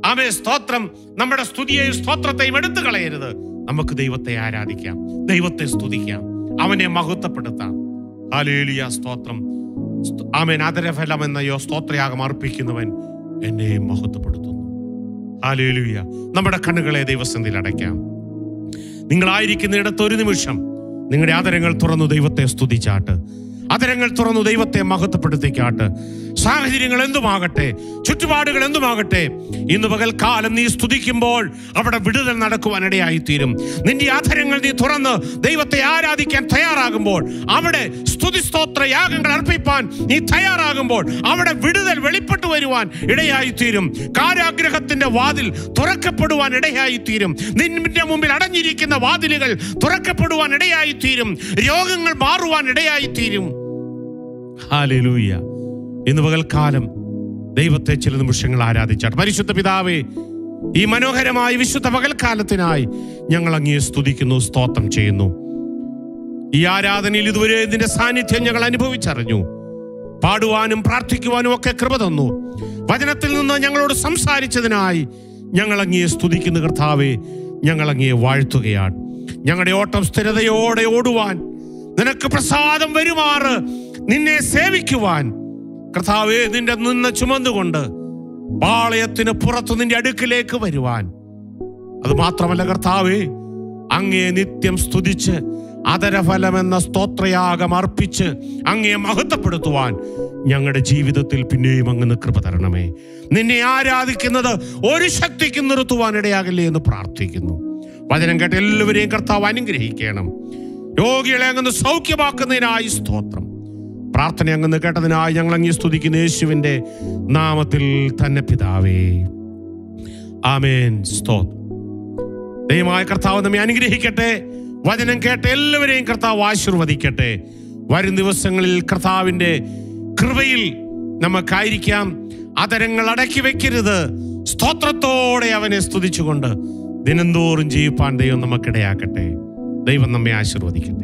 ആമേൻ, സ്തോത്രം. നമ്മുടെ സ്തുതിയെയും സ്തോത്രത്തെയും എടുത്തു കളയരുത്. നമുക്ക് ദൈവത്തെ ആരാധിക്കാം, ദൈവത്തെ സ്തുതിക്കാം, അവനെ മഹത്വപ്പെടുത്താം. ഹല്ലേലൂയ, സ്തോത്രം. ആമേൻ. ആദരഫലം എന്ന സ്തോത്രയാഗം അർപ്പിക്കുന്നവൻ എന്നെ മഹത്വപ്പെടുത്തുന്നു. ഹല്ലേലൂയ. നമ്മുടെ കണ്ണുകളെ ദൈവസന്നിധിയിൽ അടയ്ക്കാം. നിങ്ങളായിരിക്കുന്നിടത്ത് ഒരു നിമിഷം നിങ്ങളുടെ ആദരങ്ങൾ തുറന്നു ദൈവത്തെ സ്തുതിച്ചാട്ട്, ആദരങ്ങൾ തുറന്നു ദൈവത്തെ മഹത്വപ്പെടുത്തിക്കാട്ട്. സാഹചര്യങ്ങൾ എന്തുമാകട്ടെ, ചുറ്റുപാടുകൾ എന്തുമാകട്ടെ, ഇന്ന് പകൽക്കാലം നീ സ്തുതിക്കുമ്പോൾ അവിടെ വിടുതൽ നടക്കുവാനിടയായിത്തീരും. നിന്റെ ആദരങ്ങൾ നീ തുറന്ന് ദൈവത്തെ ആരാധിക്കാൻ തയ്യാറാകുമ്പോൾ, അവിടെ സ്തുതി സ്തോത്ര യാഗങ്ങൾ അർപ്പിപ്പാൻ നീ തയ്യാറാകുമ്പോൾ അവിടെ വിടുതൽ വെളിപ്പെട്ടു വരുവാൻ ഇടയായിത്തീരും. കാരാഗ്രഹത്തിന്റെ വാതിൽ തുറക്കപ്പെടുവാൻ ഇടയായിത്തീരും. നിന്റെ മുമ്പിൽ അടഞ്ഞിരിക്കുന്ന വാതിലുകൾ തുറക്കപ്പെടുവാൻ ഇടയായിത്തീരും. രോഗങ്ങൾ മാറുവാൻ ഇടയായിത്തീരും. ഹല്ലേലൂയ. ഇന്ന് പകൽക്കാലം ദൈവത്തെ ചില നിമിഷങ്ങൾ ആരാധിച്ചാട്ട്. പരിശുദ്ധ പിതാവേ, ഈ മനോഹരമായ വിശുദ്ധ പകൽക്കാലത്തിനായി ഞങ്ങൾ അങ്ങയെ സ്തുതിക്കുന്നു, സ്തോത്രം ചെയ്യുന്നു. ഈ ആരാധനയിൽ ഇതുവരെ ഇതിന്റെ സാന്നിധ്യം ഞങ്ങൾ അനുഭവിച്ചറിഞ്ഞു. പാടുവാനും പ്രാർത്ഥിക്കുവാനും ഒക്കെ കൃപ തന്നു. വചനത്തിൽ നിന്ന് ഞങ്ങളോട് സംസാരിച്ചതിനായി ഞങ്ങൾ അങ്ങയെ സ്തുതിക്കുന്നു കർത്താവേ. ഞങ്ങൾ അങ്ങയെ വാഴ്ത്തുകയാണ്. ഞങ്ങളുടെ ഓട്ടം സ്ഥിരതയോടെ ഓടുവാൻ, നിനക്ക് പ്രസാദം വരുമാറ് നിന്നെ സേവിക്കുവാൻ കർത്താവേ, നിന്റെ നിന്ന് ചുമന്നുകൊണ്ട് പാളയത്തിന് പുറത്ത് നിന്റെ അടുക്കിലേക്ക് വരുവാൻ, അത് മാത്രമല്ല കർത്താവേ, അങ്ങയെ നിത്യം സ്തുതിച്ച് ആദരഫലം എന്ന സ്തോത്രയാഗം അർപ്പിച്ച് അങ്ങയെ മഹത്വപ്പെടുത്തുവാൻ ഞങ്ങളുടെ ജീവിതത്തിൽ പിന്നെയും അങ്ങ് കൃപ തരണമേ. നിന്നെ ആരാധിക്കുന്നത് ഒരു ശക്തിക്കും നിർത്തുവാൻ ഇടയാകില്ലേ എന്ന് പ്രാർത്ഥിക്കുന്നു. വചനം കേട്ട് എല്ലാവരെയും കർത്താവ് അനുഗ്രഹിക്കണം. രോഗികളെ അങ്ങ് സൗഖ്യമാക്കുന്നതിനായി സ്തോത്രം. പ്രാർത്ഥന അങ്ങ് കേട്ടതിനായി ഞങ്ങൾ അങ്ങ് സ്തുതിക്കുന്ന യേശുവിന്റെ നാമത്തിൽ തന്നെ പിതാവേ, ആമേൻ. സ്തോത്രം. ദൈവമായ കർത്താവ് നമ്മെ അനുഗ്രഹിക്കട്ടെ. വചനം കേട്ട എല്ലാവരെയും കർത്താവ് ആശീർവദിക്കട്ടെ. വരും ദിവസങ്ങളിൽ കർത്താവിന്റെ കൃപയിൽ നമുക്കായിരിക്കാം. ആദരങ്ങൾ അടക്കി വെക്കരുത്. സ്തോത്രത്തോടെ അവനെ സ്തുതിച്ചുകൊണ്ട് ദിനംതോറും ജീവിപ്പാൻ ദൈവം നമുക്കിടയാക്കട്ടെ. ദൈവം നമ്മെ ആശീർവദിക്കട്ടെ.